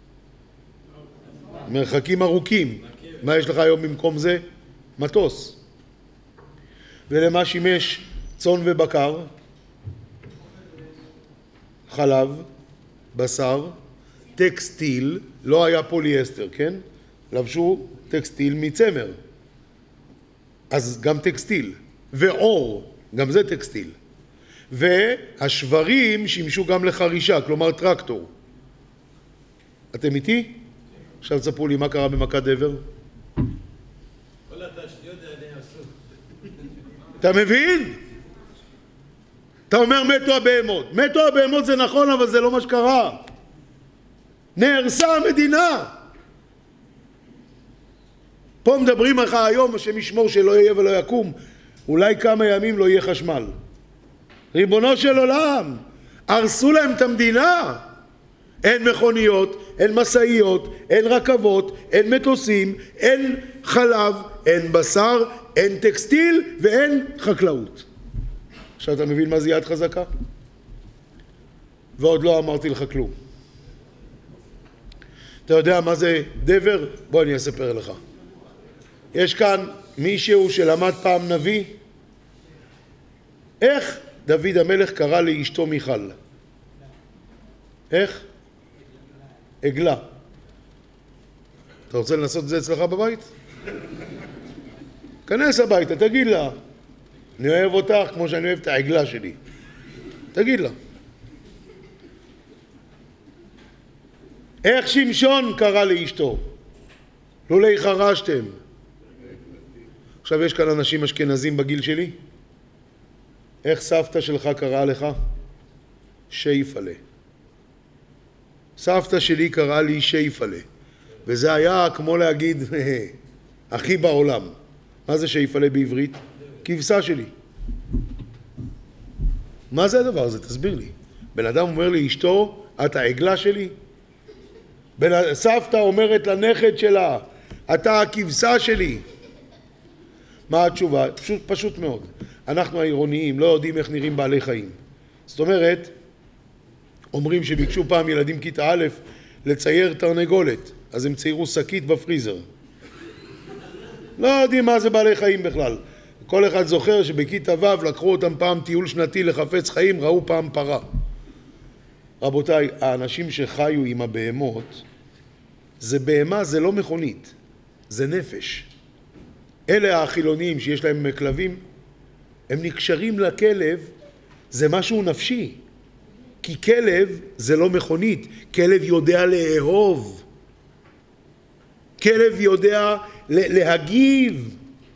מרחקים ארוכים. מה יש לך היום במקום זה? מטוס. ולמה שימש צאן ובקר? חלב, בשר, טקסטיל, לא היה פוליאסטר, כן? לבשו טקסטיל מצמר. אז גם טקסטיל. ואור, גם זה טקסטיל. והשברים שימשו גם לחרישה, כלומר טרקטור. אתם איתי? עכשיו תספרו לי מה קרה במכת דבר. כל התשתיות האלה עשו. אתה מבין? אתה אומר מתו הבהמות. מתו הבהמות זה נכון, אבל זה לא מה שקרה. נהרסה המדינה. פה מדברים לך היום, השם ישמור שלא יהיה ולא יקום. אולי כמה ימים לא יהיה חשמל. ריבונו של עולם, הרסו להם את המדינה. אין מכוניות, אין מסעיות, אין רכבות, אין מטוסים, אין חלב, אין בשר, אין טקסטיל ואין חקלאות. עכשיו אתה מבין מה זה יד חזקה? ועוד לא אמרתי לך כלום. אתה יודע מה זה דבר? בוא אני אספר לך. יש כאן מישהו שלמד פעם נביא. איך דוד המלך קרא לאשתו מיכל? איך? עגלה. אתה רוצה לנסות את זה אצלך בבית? כנס הביתה, תגיד לה, אני אוהב אותך כמו שאני אוהב את העגלה שלי. תגיד לה. איך שמשון קרא לאשתו? לולי חרשתם. עכשיו יש כאן אנשים אשכנזים בגיל שלי. איך סבתא שלך קראה לך? שייפלה. סבתא שלי קראה לי שייפלה. וזה היה כמו להגיד, הכי בעולם. מה זה שייפלה בעברית? כבשה שלי. מה זה הדבר הזה? תסביר לי. בן אדם אומר לי, אשתו, את העגלה שלי? סבתא אומרת לנכד שלה, אתה הכבשה שלי. מה התשובה? פשוט מאוד. אנחנו העירוניים לא יודעים איך נראים בעלי חיים. זאת אומרת, אומרים שביקשו פעם ילדים כיתה א' לצייר תרנגולת, אז הם ציירו שקית בפריזר. לא יודעים מה זה בעלי חיים בכלל. כל אחד זוכר שבכיתה ו' לקחו אותם פעם טיול שנתי לחפץ חיים, ראו פעם פרה. רבותיי, האנשים שחיו עם הבהמות, זה בהמה, זה לא מכונית, זה נפש. אלה החילונים שיש להם כלבים, הם נקשרים לכלב, זה משהו נפשי. כי כלב זה לא מכונית, כלב יודע לאהוב. כלב יודע להגיב.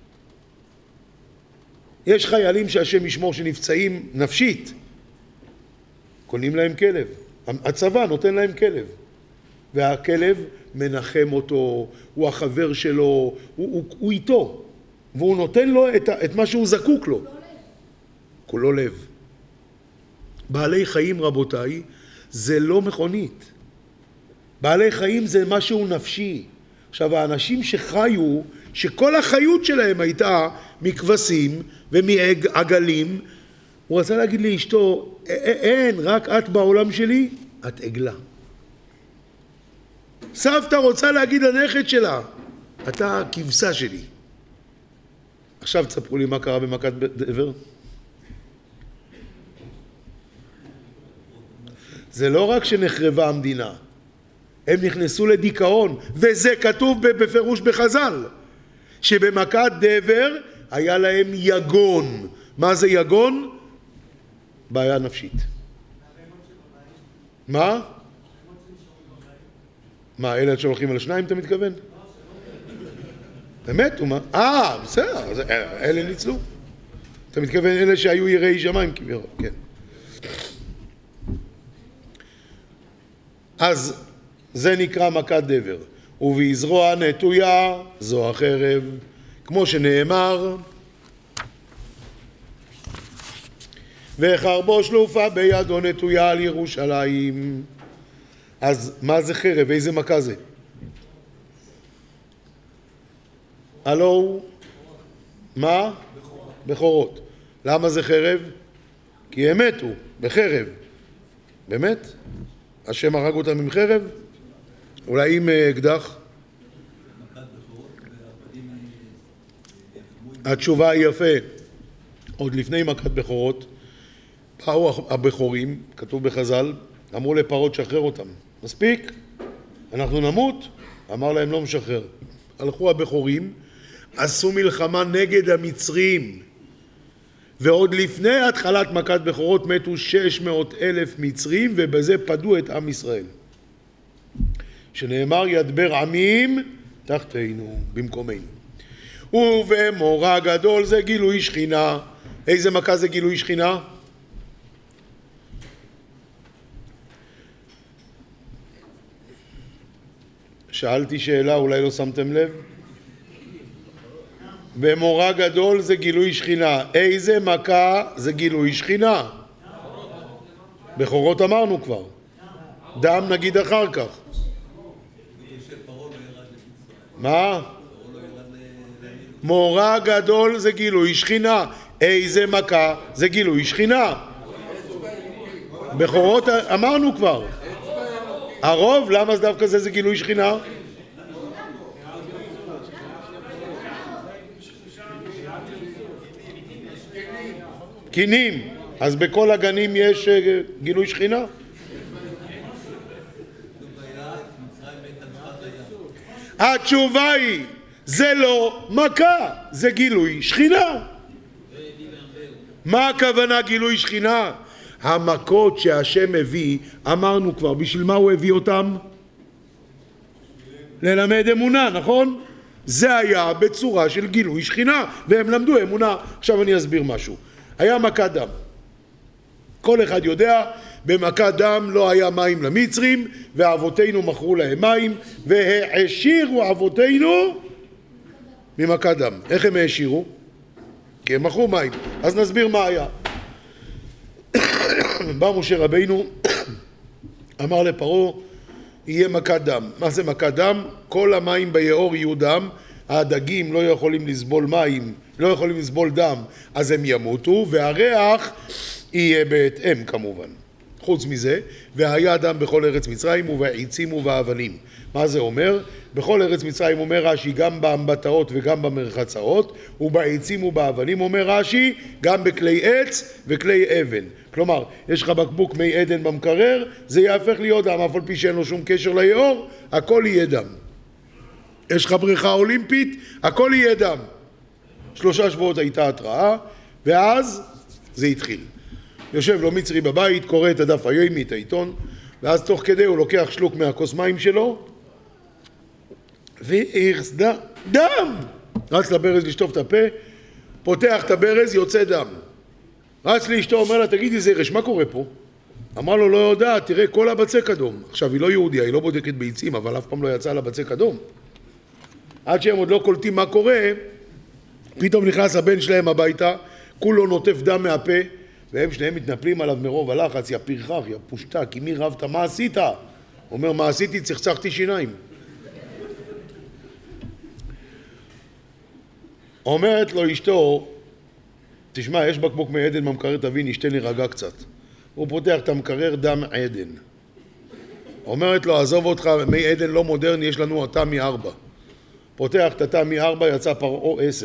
יש חיילים שהשם ישמור שנפצעים נפשית, קונים להם כלב. הצבא נותן להם כלב. והכלב מנחם אותו, הוא החבר שלו, הוא איתו. והוא נותן לו את מה שהוא זקוק לו. כולו לב. בעלי חיים, רבותיי, זה לא מכונית. בעלי חיים זה משהו נפשי. עכשיו, האנשים שחיו, שכל החיות שלהם הייתה מכבשים ומעגלים, הוא רצה להגיד לאשתו, אין, רק את בעולם שלי, את עגלה. סבתא רוצה להגיד לנכד שלה, אתה הכבשה שלי. עכשיו תספרו לי מה קרה במכת דבר. זה לא רק שנחרבה המדינה, הם נכנסו לדיכאון, וזה כתוב בפירוש בחז"ל, שבמכת דבר היה להם יגון. מה זה יגון? בעיה נפשית. מה? מה, אלה שהולכים על שניים אתה מתכוון? באמת? בסדר, אלה ניצלו. אתה מתכוון אלה שהיו יראי שמיים כביכול, כן. אז זה נקרא מכת דבר. ובזרוע נטויה זו החרב, כמו שנאמר, וחרבו שלופה בידו נטויה על ירושלים. אז מה זה חרב? איזה מכה זה? הלו? מה? בכורות. למה זה חרב? כי הם מתו בחרב. באמת? השם הרג אותם עם חרב? אולי עם אקדח? התשובה היא יפה. עוד לפני מכת בכורות, באו הבכורים, כתוב בחז"ל, אמרו לפרות שחרר אותם. מספיק? אנחנו נמות? אמר להם לא משחרר. הלכו הבכורים, עשו מלחמה נגד המצרים. ועוד לפני התחלת מכת בכורות מתו 600,000 מצרים, ובזה פדו את עם ישראל. שנאמר ידבר עמים תחתינו, במקומנו. ובמורא גדול זה גילוי שכינה. איזה מכה זה גילוי שכינה? שאלתי שאלה, אולי לא שמתם לב? במורא גדול זה גילוי שכינה. איזה מכה זה גילוי שכינה? בכורות אמרנו כבר. דם נגיד אחר כך. מה? מורא גדול זה גילוי שכינה. איזה מכה זה גילוי שכינה? בכורות אמרנו כבר. הרוב, למה דווקא זה גילוי שכינה? קינים. אז בכל הגנים יש גילוי שכינה? התשובה היא, זה לא מכה, זה גילוי שכינה. מה הכוונה גילוי שכינה? המכות שהשם הביא, אמרנו כבר, בשביל מה הוא הביא אותם? ללמד אמונה, נכון? זה היה בצורה של גילוי שכינה, והם למדו אמונה. עכשיו אני אסביר משהו. היה מכת דם. כל אחד יודע, במכת דם לא היה מים למצרים, ואבותינו מכרו להם מים, והעשירו אבותינו ממכת דם. איך הם העשירו? כי הם מכרו מים. אז נסביר מה היה. בא משה רבינו, אמר לפרעה, יהיה מכת דם. מה זה מכת דם? כל המים ביאור יהיו דם, הדגים לא יכולים לסבול מים, לא יכולים לסבול דם, אז הם ימותו, והריח יהיה בהתאם כמובן. חוץ מזה, והיה דם בכל ארץ מצרים ובעצים ובאבנים. מה זה אומר? בכל ארץ מצרים אומר רש"י גם באמבטאות וגם במרחצאות, ובעצים ובאבנים אומר רש"י גם בכלי עץ וכלי אבן. כלומר, יש לך בקבוק מי עדן במקרר, זה יהפך להיות דם, אף על פי שאין לו שום קשר ליאור, הכל יהיה דם. יש לך בריכה אולימפית, הכל יהיה דם. 3 שבועות הייתה התראה, ואז זה התחיל. יושב לו מצרי בבית, קורא את הדף היומי, את העיתון, ואז תוך כדי הוא לוקח שלוק מהכוס מים שלו, ואיכס דם! רץ לברז לשטוף את הפה, פותח את הברז, יוצא דם. רץ לאשתו, אומר לה, תגידי זרש, מה קורה פה? אמר לו, לא יודע, תראה, כל הבצק אדום. עכשיו, היא לא יהודיה, היא לא בודקת ביצים, אבל אף פעם לא יצא לה בצק אדום. עד שהם עוד לא קולטים מה קורה, פתאום נכנס הבן שלהם הביתה, כולו נוטף דם מהפה, והם שניהם מתנפלים עליו מרוב הלחץ, יא פרחח, יא פושטק, עם מי רבת, מה עשית? הוא אומר, מה עשיתי? צחצחתי שיניים. אומרת לו אשתו, תשמע, יש בקבוק מי עדן במקרר, תביא, נשתה נרגע קצת. הוא פותח את המקרר, דם עדן. אומרת לו, עזוב אותך, מי עדן לא מודרני, יש לנו התמי 4. פותח את התמי 4, יצא פרעה 10.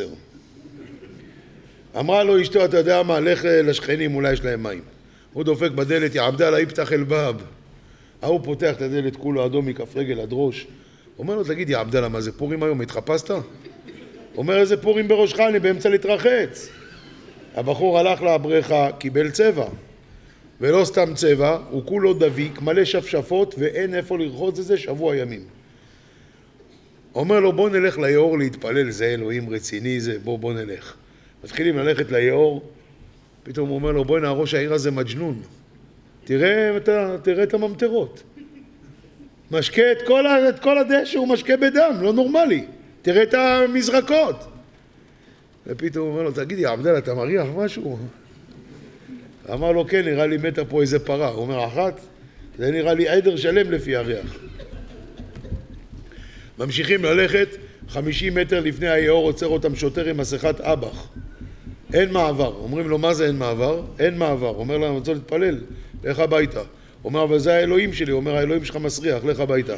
אמרה לו אשתו, אתה יודע מה, לך לשכנים, אולי יש להם מים. הוא דופק בדלת, יא עבדאללה, יפתח אל באב. ההוא פותח את הדלת, כולו אדום מכף רגל עד ראש. אומר לו, תגיד, יא עבדאללה, מה זה פורים היום, התחפשת? אומר, איזה פורים בראשך, אני באמצע להתרחץ. הבחור הלך לבריכה, קיבל צבע. ולא סתם צבע, הוא כולו דביק, מלא שפשפות, ואין איפה לרחוץ את זה שבוע ימים. אומר לו, בוא נלך ליאור להתפלל, זה אלוהים רציני, זה, בוא נלך. מתחילים ללכת ליאור, פתאום הוא אומר לו, בואי ראש העיר הזה מג'נון. תראה את הממטרות. משקה את כל הדשא, הוא משקה בדם, לא נורמלי. תראה את המזרקות. ופתאום הוא אומר לו, תגידי, עבדאללה, אתה מריח משהו? אמר לו, כן, נראה לי מתה פה איזה פרה. הוא אומר, אחת? זה נראה לי עדר שלם לפי הריח. ממשיכים ללכת, 50 מטר לפני היאור עוצר אותם שוטר עם מסכת אב"ח. אין מעבר. אומרים לו, מה זה אין מעבר? אין מעבר. אומר להם, אני רוצה להתפלל, לך הביתה. אומר, אבל זה האלוהים שלי. אומר, האלוהים שלך מסריח, לך הביתה.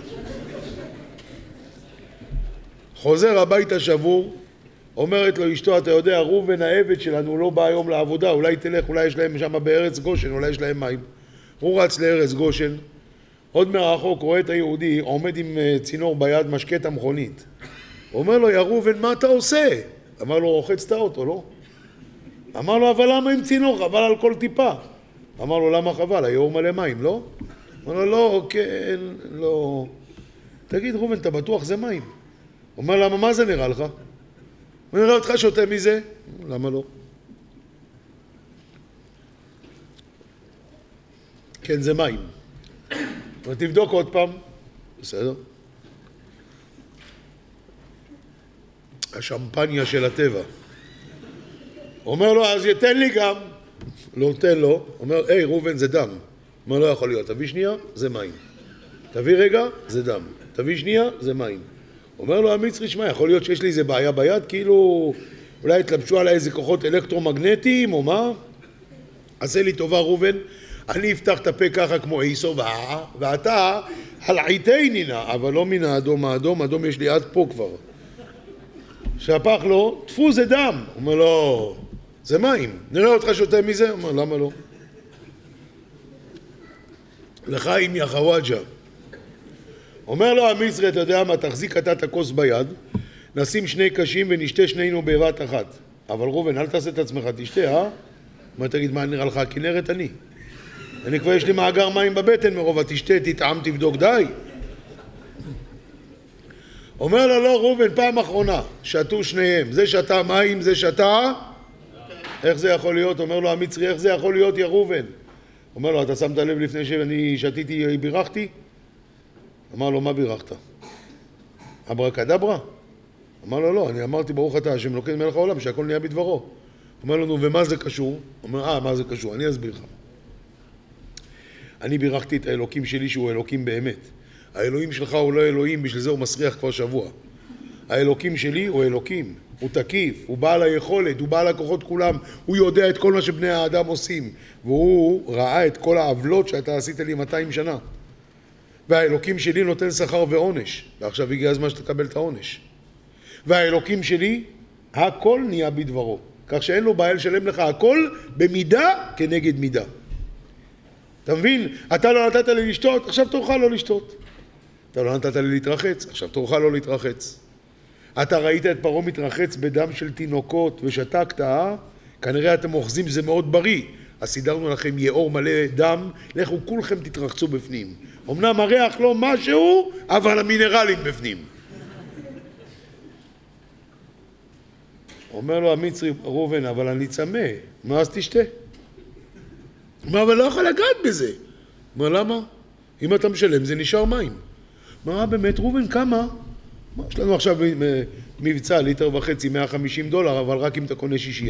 חוזר הביתה שבור, אומרת לו אשתו, אתה יודע, ראובן העבד שלנו לא בא היום לעבודה, אולי תלך, אולי יש להם שם בארץ גושן, אולי יש להם מים. הוא רץ לארץ גושן, עוד מרחוק רואה את היהודי, עומד עם צינור ביד, משקה את המכונית. אומר לו, יא ראובן, מה אתה עושה? אמר לו, רוחץ את האוטו, לא? אמר לו, אבל למה עם צינור? חבל על כל טיפה. אמר לו, למה חבל? היאור מלא מים, לא? אמר לו, לא, כן, לא. תגיד ראובן, אתה בטוח זה מים? אומר למה, מה זה נראה לך? הוא נראה אותך שותה מזה? למה לא? כן, זה מים. ותבדוק עוד פעם. בסדר? השמפניה של הטבע. אומר לו, אז יתן לי גם. לא תן לו. אומר, היי, ראובן, זה דם. אומר, לא יכול להיות. תביא שנייה, זה מים. תביא רגע, זה דם. תביא שנייה, זה מים. אומר לו, המצרי, שמע, יכול להיות שיש לי איזה בעיה ביד, כאילו, אולי התלבשו עליי איזה כוחות אלקטרומגנטיים, או מה? עשה לי טובה, ראובן, אני אפתח את הפה ככה כמו איסו, ואתה, הלעיתי נינה, אבל לא מן האדום, האדום יש לי עד פה כבר. שהפך לו, תפו זה דם. אומר לו, זה מים, נראה אותך שותה מזה? אומר, למה לא? לחיים יא חוואג'ה. אומר לו המצרי, אתה יודע מה, תחזיק אתה את הכוס ביד, נשים שני קשים ונשתה שנינו בבת אחת. אבל ראובן, אל תעשה את עצמך, תשתה, אומר, תגיד, מה נראה לך? הכנרת אני כבר יש לי מאגר מים בבטן מרוב, תשתה, תטעם, תבדוק, די. אומר לו, לא, ראובן, פעם אחרונה, שתו שניהם, זה שתה מים, זה שתה, איך זה יכול להיות? אומר לו המצרי, איך זה יכול להיות, יא ראובן? אומר לו, אתה שמת לב לפני שאני שתיתי, בירכתי? אמר לו, מה בירכת? אברקדברה? אמר לו, לא, אני אמרתי, ברוך אתה, השם אלוקינו מלך העולם, שהכל נהיה בדברו. אומר לנו, ומה זה קשור? אומר, מה זה קשור? אני אסביר לך. אני בירכתי את האלוקים שלי שהוא אלוקים באמת. האלוהים שלך הוא לא אלוהים, בשביל זה הוא מסריח כבר שבוע. האלוקים שלי הוא אלוקים, הוא תקיף, הוא בעל היכולת, הוא בעל הכוחות כולם, הוא יודע את כל מה שבני האדם עושים, והוא ראה את כל העוולות שאתה עשית לי 200 שנה. והאלוקים שלי נותן שכר ועונש, ועכשיו הגיע הזמן שתקבל את העונש. והאלוקים שלי, הכל נהיה בדברו, כך שאין לו בעיה לשלם לך הכל במידה כנגד מידה. אתה מבין? אתה לא נתת לי לשתות, עכשיו תורך לא לשתות. אתה לא נתת לי להתרחץ, עכשיו תורך לא להתרחץ. אתה ראית את פרעה מתרחץ בדם של תינוקות ושתקת, כנראה אתם אוחזים, זה מאוד בריא. אז סידרנו לכם יאור מלא דם, לכו כולכם תתרחצו בפנים. אמנם הריח לא משהו, אבל המינרלים בפנים. אומר לו המצרי, ראובן, אבל אני צמא, מה אז תשתה? מה, אבל לא יכול לגעת בזה. מה, למה? אם אתה משלם זה נשאר מים. מה, באמת, ראובן, כמה? יש לנו עכשיו מבצע, 1.5 ליטר, $150, אבל רק אם אתה קונה 6.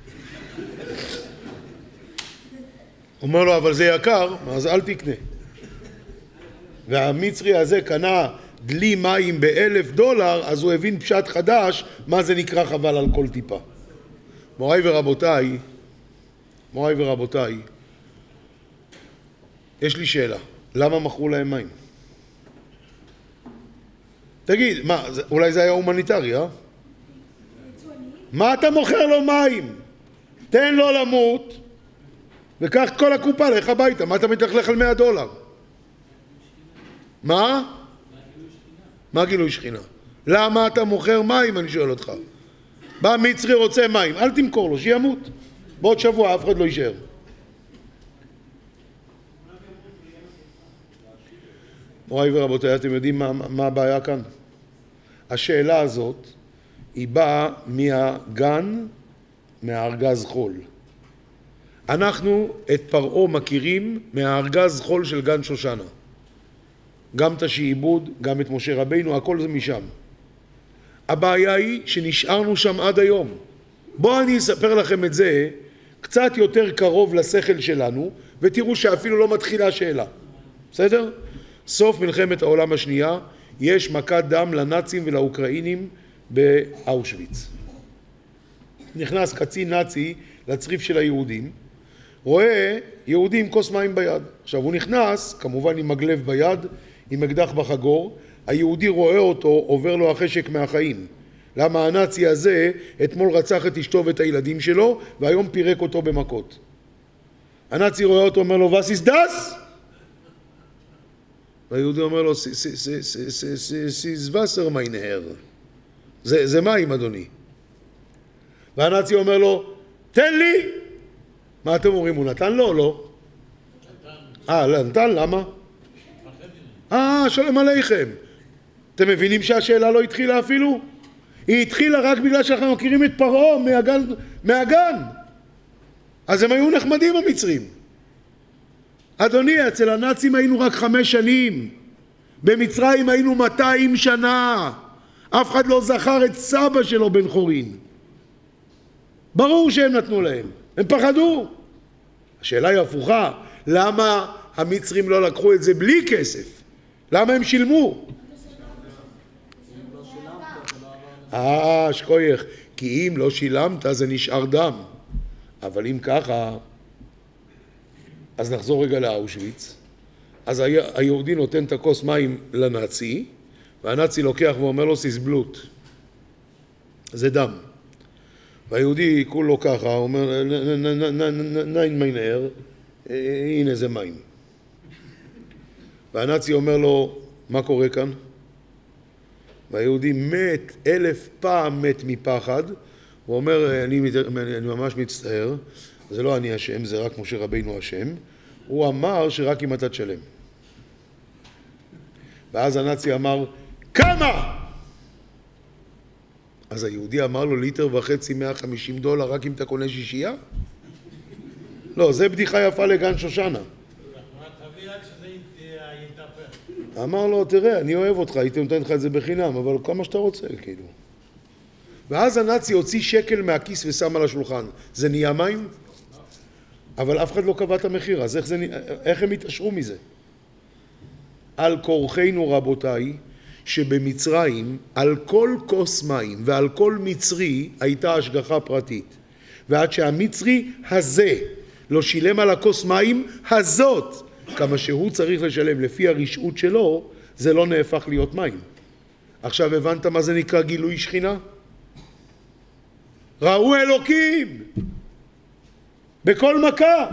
אומר לו, אבל זה יקר, אז אל תקנה. והמצרי הזה קנה דלי מים $1,000, אז הוא הבין פשט חדש, מה זה נקרא חבל על כל טיפה. מוריי ורבותיי, יש לי שאלה, למה מכרו להם מים? תגיד, מה, אולי זה היה הומניטרי, מה אתה מוכר לו מים? תן לו למות, וקח את כל הקופה, לך הביתה, מה אתה מתלכלך על $100? מה? מה גילוי שכינה? למה אתה מוכר מים, אני שואל אותך? בא מצרי רוצה מים, אל תמכור לו, שימות. בעוד שבוע אף אחד לא יישאר. מוריי ורבותיי, אתם יודעים מה הבעיה כאן? השאלה הזאת היא באה מהגן, מהארגז חול. אנחנו את פרעה מכירים מהארגז חול של גן שושנה. גם את השעבוד, גם את משה רבינו, הכל זה משם. הבעיה היא שנשארנו שם עד היום. בואו אני אספר לכם את זה קצת יותר קרוב לשכל שלנו, ותראו שאפילו לא מתחילה שאלה. בסדר? סוף מלחמת העולם השנייה, יש מכת דם לנאצים ולאוקראינים באושוויץ. נכנס קצין נאצי לצריף של היהודים, רואה יהודי עם כוס מים ביד. עכשיו הוא נכנס, כמובן עם מגלב ביד, עם אקדח בחגור, היהודי רואה אותו, עובר לו החשק מהחיים. למה הנאצי הזה אתמול רצח את אשתו ואת הילדים שלו, והיום פירק אותו במכות. הנאצי רואה אותו, אומר לו, "Was ist das?" והיהודי אומר לו, "C'est Wasser, mein Herr." זה מים, אדוני. והנאצי אומר לו, "תן לי." מה אתם אומרים, הוא נתן לו או לא? נתן, למה? שלום עליכם. אתם מבינים שהשאלה לא התחילה אפילו? היא התחילה רק בגלל שאנחנו מכירים את פרעה מהגן. אז הם היו נחמדים המצרים. אדוני, אצל הנאצים היינו רק 5 שנים. במצרים היינו 200 שנה. אף אחד לא זכר את סבא שלו בן חורין. ברור שהם נתנו להם. הם פחדו. השאלה היא הפוכה. למה המצרים לא לקחו את זה בלי כסף? למה הם שילמו? שכוייך. כי אם לא שילמת זה נשאר דם. אבל אם ככה, אז נחזור רגע לאושוויץ. אז היהודי נותן את הכוס מים לנאצי, והנאצי לוקח ואומר לו סיסבלוט. זה דם. והיהודי כולו ככה, אומר, ניין מיינר, הנה זה מים. והנאצי אומר לו, מה קורה כאן? והיהודי מת 1000 פעם מת מפחד, הוא אומר, אני ממש מצטער, זה לא אני השם, זה רק משה רבינו השם. הוא אמר שרק אם אתה תשלם. ואז הנאצי אמר, כמה? אז היהודי אמר לו, 1.5 ליטר $150 רק אם אתה קונה 6? לא, זה בדיחה יפה לגן שושנה. תביא רק שזה יתהפך. אמר לו, תראה, אני אוהב אותך, הייתי נותן לך את זה בחינם, אבל כמה שאתה רוצה, כאילו. ואז הנאצי הוציא שקל מהכיס ושם על השולחן. זה נהיה מים? אבל אף אחד לא קבע את המחיר, אז איך הם התעשרו מזה? על כורחנו רבותיי, שבמצרים על כל כוס מים ועל כל מצרי הייתה השגחה פרטית. ועד שהמצרי הזה לא שילם על הכוס מים הזאת, כמה שהוא צריך לשלם לפי הרשעות שלו, זה לא נהפך להיות מים. עכשיו הבנת מה זה נקרא גילוי שכינה? ראו אלוקים בכל מכה.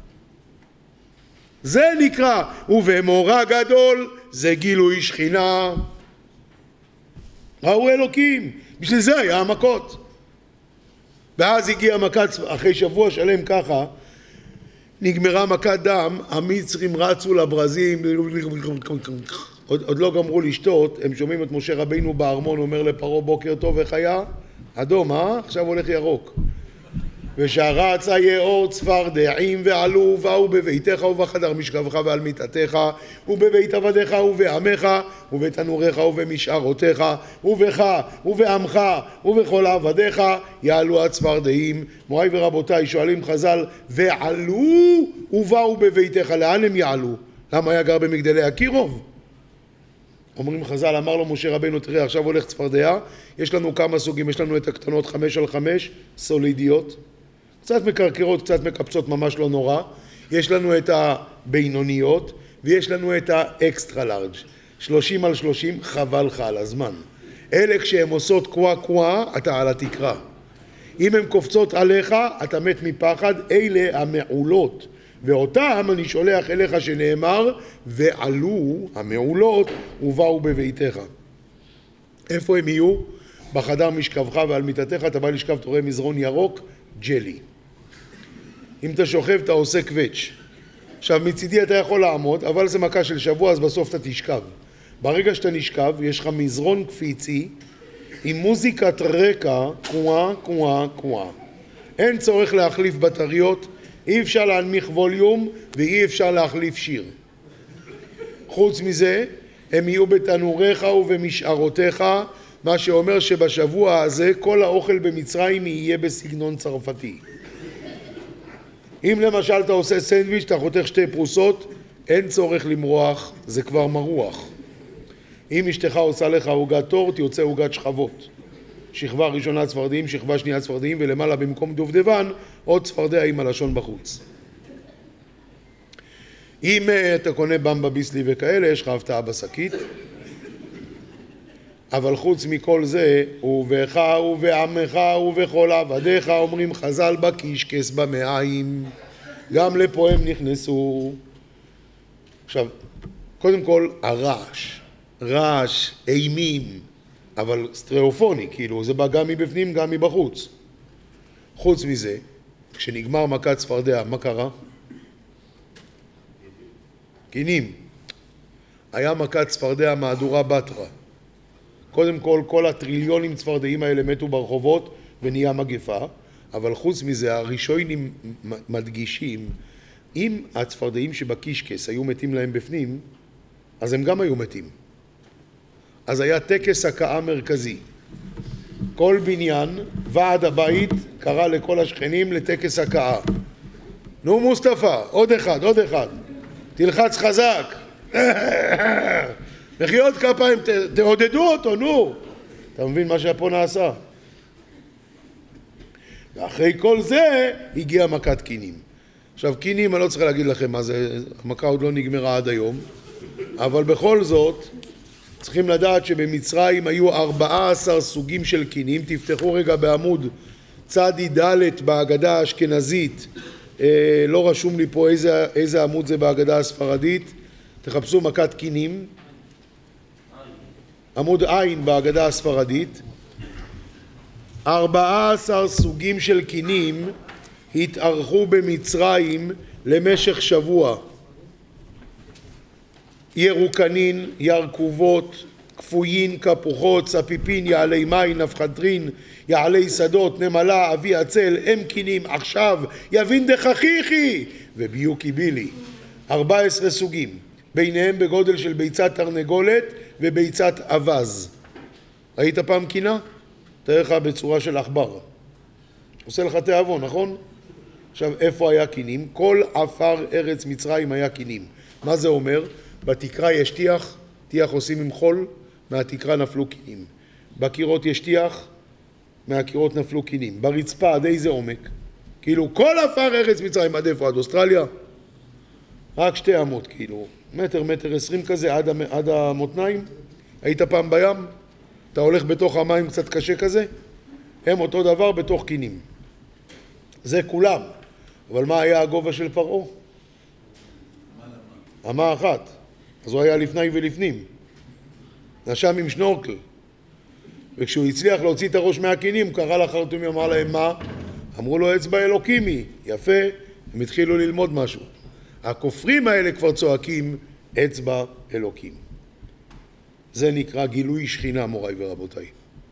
זה נקרא, ובמורא גדול זה גילוי שכינה. ראו אלוקים, בשביל זה היה המכות. ואז הגיעה מכת, אחרי שבוע שלם ככה, נגמרה מכת דם, המצרים רצו לברזים, עוד לא גמרו לשתות, הם שומעים את משה רבינו בארמון, אומר לפרעה בוקר טוב, איך היה? אדום, עכשיו הולך ירוק. ושרץ היאור צפרדעים ועלו ובאו בביתך ובחדר משכבך ועל מיטתך ובבית עבדיך ובעמך ובתנוריך ובמשערותיך ובך ובעמך ובכל עבדיך יעלו הצפרדעים. מוריי ורבותיי, שואלים חז"ל, ועלו ובאו בביתך, לאן הם יעלו? למה היה גר במגדלי הקירוב? אומרים חז"ל, אמר לו משה רבינו, תראה עכשיו הולך צפרדע, יש לנו כמה סוגים, יש לנו את הקטנות 5x5 סולידיות, קצת מקרקרות, קצת מקפצות, ממש לא נורא. יש לנו את הבינוניות, ויש לנו את האקסטרה לארג' 30x30, חבל לך על הזמן. אלה כשהן עושות קווה, אתה על התקרה. אם הן קופצות עליך, אתה מת מפחד, אלה המעולות. ואותם אני שולח אליך שנאמר, ועלו המעולות ובאו בביתך. איפה הם יהיו? בחדר משכבך ועל מיטתך, אתה בא לשכב, אתה רואה מזרון ירוק, ג'לי. אם אתה שוכב אתה עושה קווץ'. עכשיו מצידי אתה יכול לעמוד, אבל זה מכה של שבוע, אז בסוף אתה תשכב. ברגע שאתה נשכב יש לך מזרון קפיצי עם מוזיקת רקע, קווה. אין צורך להחליף בטריות, אי אפשר להנמיך ווליום ואי אפשר להחליף שיר. חוץ מזה הם יהיו בתנוריך ובמשערותיך, מה שאומר שבשבוע הזה כל האוכל במצרים יהיה בסגנון צרפתי. אם למשל אתה עושה סנדוויץ', אתה חותך 2 פרוסות, אין צורך למרוח, זה כבר מרוח. אם אשתך עושה לך עוגת טורט, יוצא עוגת שכבות. שכבה ראשונה צפרדעים, שכבה שנייה צפרדעים, ולמעלה במקום דובדבן, עוד צפרדע עם הלשון בחוץ. אם אתה קונה במבה ביסלי וכאלה, יש לך הפתעה בשקית. אבל חוץ מכל זה, ובך ובעמך ובכל עבדיך, אומרים חז"ל בקישקס במעיים, גם לפה הם נכנסו. עכשיו, קודם כל הרעש, רעש, אימים, אבל סטריאופוני, כאילו זה בא גם מבפנים גם מבחוץ. חוץ מזה, כשנגמר מכת צפרדע, מה קרה? קינים. היה מכת צפרדע מהדורה בתרה. קודם כל הטריליונים צפרדעים האלה מתו ברחובות ונהיה מגפה, אבל חוץ מזה הראשונים מדגישים, אם הצפרדעים שבקישקס היו מתים להם בפנים, אז הם גם היו מתים. אז היה טקס הקאה מרכזי. כל בניין, ועד הבית, קרא לכל השכנים לטקס הקאה. נו מוסטפא, עוד אחד, תלחץ חזק. מחיאות כפיים, תעודדו אותו, נו. אתה מבין מה שפה נעשה? ואחרי כל זה הגיעה מכת קינים. עכשיו קינים, אני לא צריך להגיד לכם מה זה, המכה עוד לא נגמרה עד היום, אבל בכל זאת צריכים לדעת שבמצרים היו 14 סוגים של קינים. תפתחו רגע בעמוד צדי ד' בהגדה האשכנזית, לא רשום לי פה איזה עמוד זה בהגדה הספרדית, תחפשו מכת קינים, עמוד עין בהגדה הספרדית. 14 סוגים של קינים התארחו במצרים למשך שבוע. ירוקנין, ירקובות, כפויין, כפוכות, ספיפין, יעלי מים, נפחדרין, יעלי שדות, נמלה, אבי עצל, אם קינים, עכשיו, יבין דחכיכי, וביוקי בילי. 14 סוגים, ביניהם בגודל של ביצת תרנגולת וביצת אבז. ראית פעם קינה? תראה לך בצורה של עכבר. עושה לך תיאבון, נכון? עכשיו, איפה היה קינים? כל עפר ארץ מצרים היה קינים. מה זה אומר? בתקרה יש טיח, טיח עושים עם חול, מהתקרה נפלו קינים. בקירות יש טיח, מהקירות נפלו קינים. ברצפה עד איזה עומק? כאילו כל עפר ארץ מצרים, עד איפה? עד אוסטרליה? רק 2 אמות, כאילו. מטר 20 כזה, עד המותניים. היית פעם בים? אתה הולך בתוך המים קצת קשה כזה? הם אותו דבר בתוך קינים. זה כולם. אבל מה היה הגובה של פרעה? אמה אחת. אז הוא היה לפני ולפנים. נשם עם שנורקל. וכשהוא הצליח להוציא את הראש מהקינים, קרא לחרטומי, אמר להם מה? אמרו לו אצבע אלוקימי. יפה, הם התחילו ללמוד משהו. הכופרים האלה כבר צועקים אצבע אלוקים. זה נקרא גילוי שכינה, מוריי ורבותיי.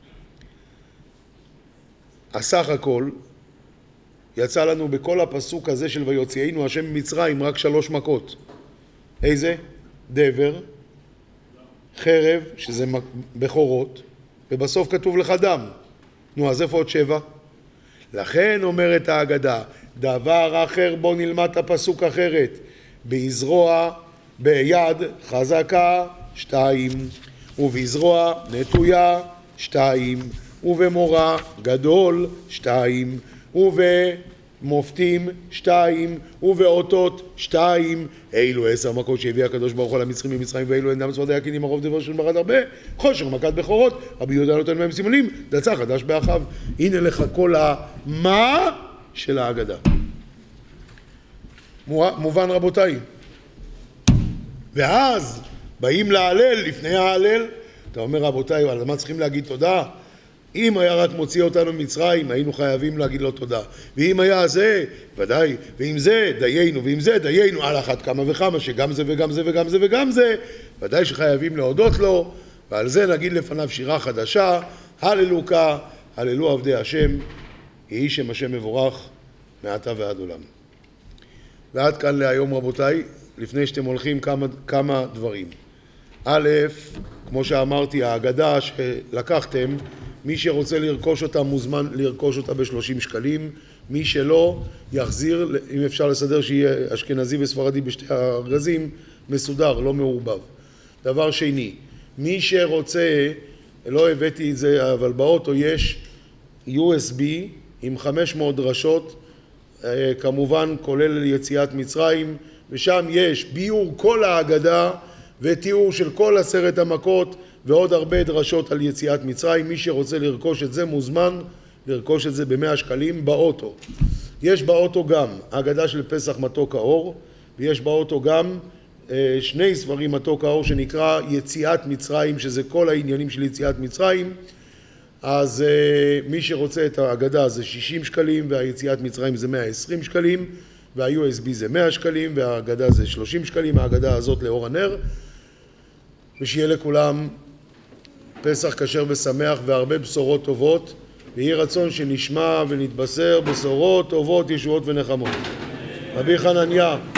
הסך הכל יצא לנו בכל הפסוק הזה של ויוציאנו השם ממצרים רק 3 מכות. איזה? דבר, חרב, שזה בכורות, ובסוף כתוב לך דם. נו, אז איפה עוד 7? לכן אומרת ההגדה, דבר אחר בוא נלמד את הפסוק אחרת. בזרוע, ביד חזקה 2, ובזרוע נטויה 2, ובמורה גדול 2, ובמופתים 2, ובאותות 2. אילו 10 מכות שהביא הקדוש ברוך הוא למצרים ממצרים, ואילו אינם צפרדעי הקינים הרוב דבר של מרד הרבה, חושר מכת בכורות, רבי יהודה נותן מהם סימנים, דצה חדש באחיו. הנה לך כל המה של ההגדה. מובן רבותיי? ואז באים להלל, לפני ההלל, אתה אומר רבותיי, על מה צריכים להגיד תודה? אם היה רק מוציא אותנו ממצרים, היינו חייבים להגיד לו תודה. ואם היה זה, ודאי, ואם זה דיינו, ואם זה דיינו, על אחת כמה וכמה, שגם זה וגם זה וגם זה וגם זה, ודאי שחייבים להודות לו, ועל זה נגיד לפניו שירה חדשה, הללוקה, הללו עבדי השם, יהי שם השם מבורך, מעתה ועד עולם. ועד כאן להיום רבותיי, לפני שאתם הולכים כמה דברים. א', כמו שאמרתי, ההגדה שלקחתם, מי שרוצה לרכוש אותה מוזמן לרכוש אותה ב30 שקלים, מי שלא יחזיר, אם אפשר לסדר שיהיה אשכנזי וספרדי בשתי הארגזים, מסודר, לא מעורבב. דבר שני, מי שרוצה, לא הבאתי את זה, אבל באוטו יש USB עם 500 דרשות, כמובן כולל יציאת מצרים, ושם יש ביאור כל ההגדה ותיאור של כל 10 המכות ועוד הרבה דרשות על יציאת מצרים. מי שרוצה לרכוש את זה מוזמן לרכוש את זה ב100 שקלים באוטו. יש באוטו גם ההגדה של פסח מתוק האור, ויש באוטו גם 2 ספרים מתוק האור שנקרא יציאת מצרים, שזה כל העניינים של יציאת מצרים. אז מי שרוצה את ההגדה זה 60 שקלים, והיציאת מצרים זה 120 שקלים, וה-USB זה 100 שקלים, וההגדה זה 30 שקלים, ההגדה הזאת לאור הנר. ושיהיה לכולם פסח כשר ושמח והרבה בשורות טובות, ויהי רצון שנשמע ונתבשר בשורות טובות, ישועות ונחמות. רבי חנניה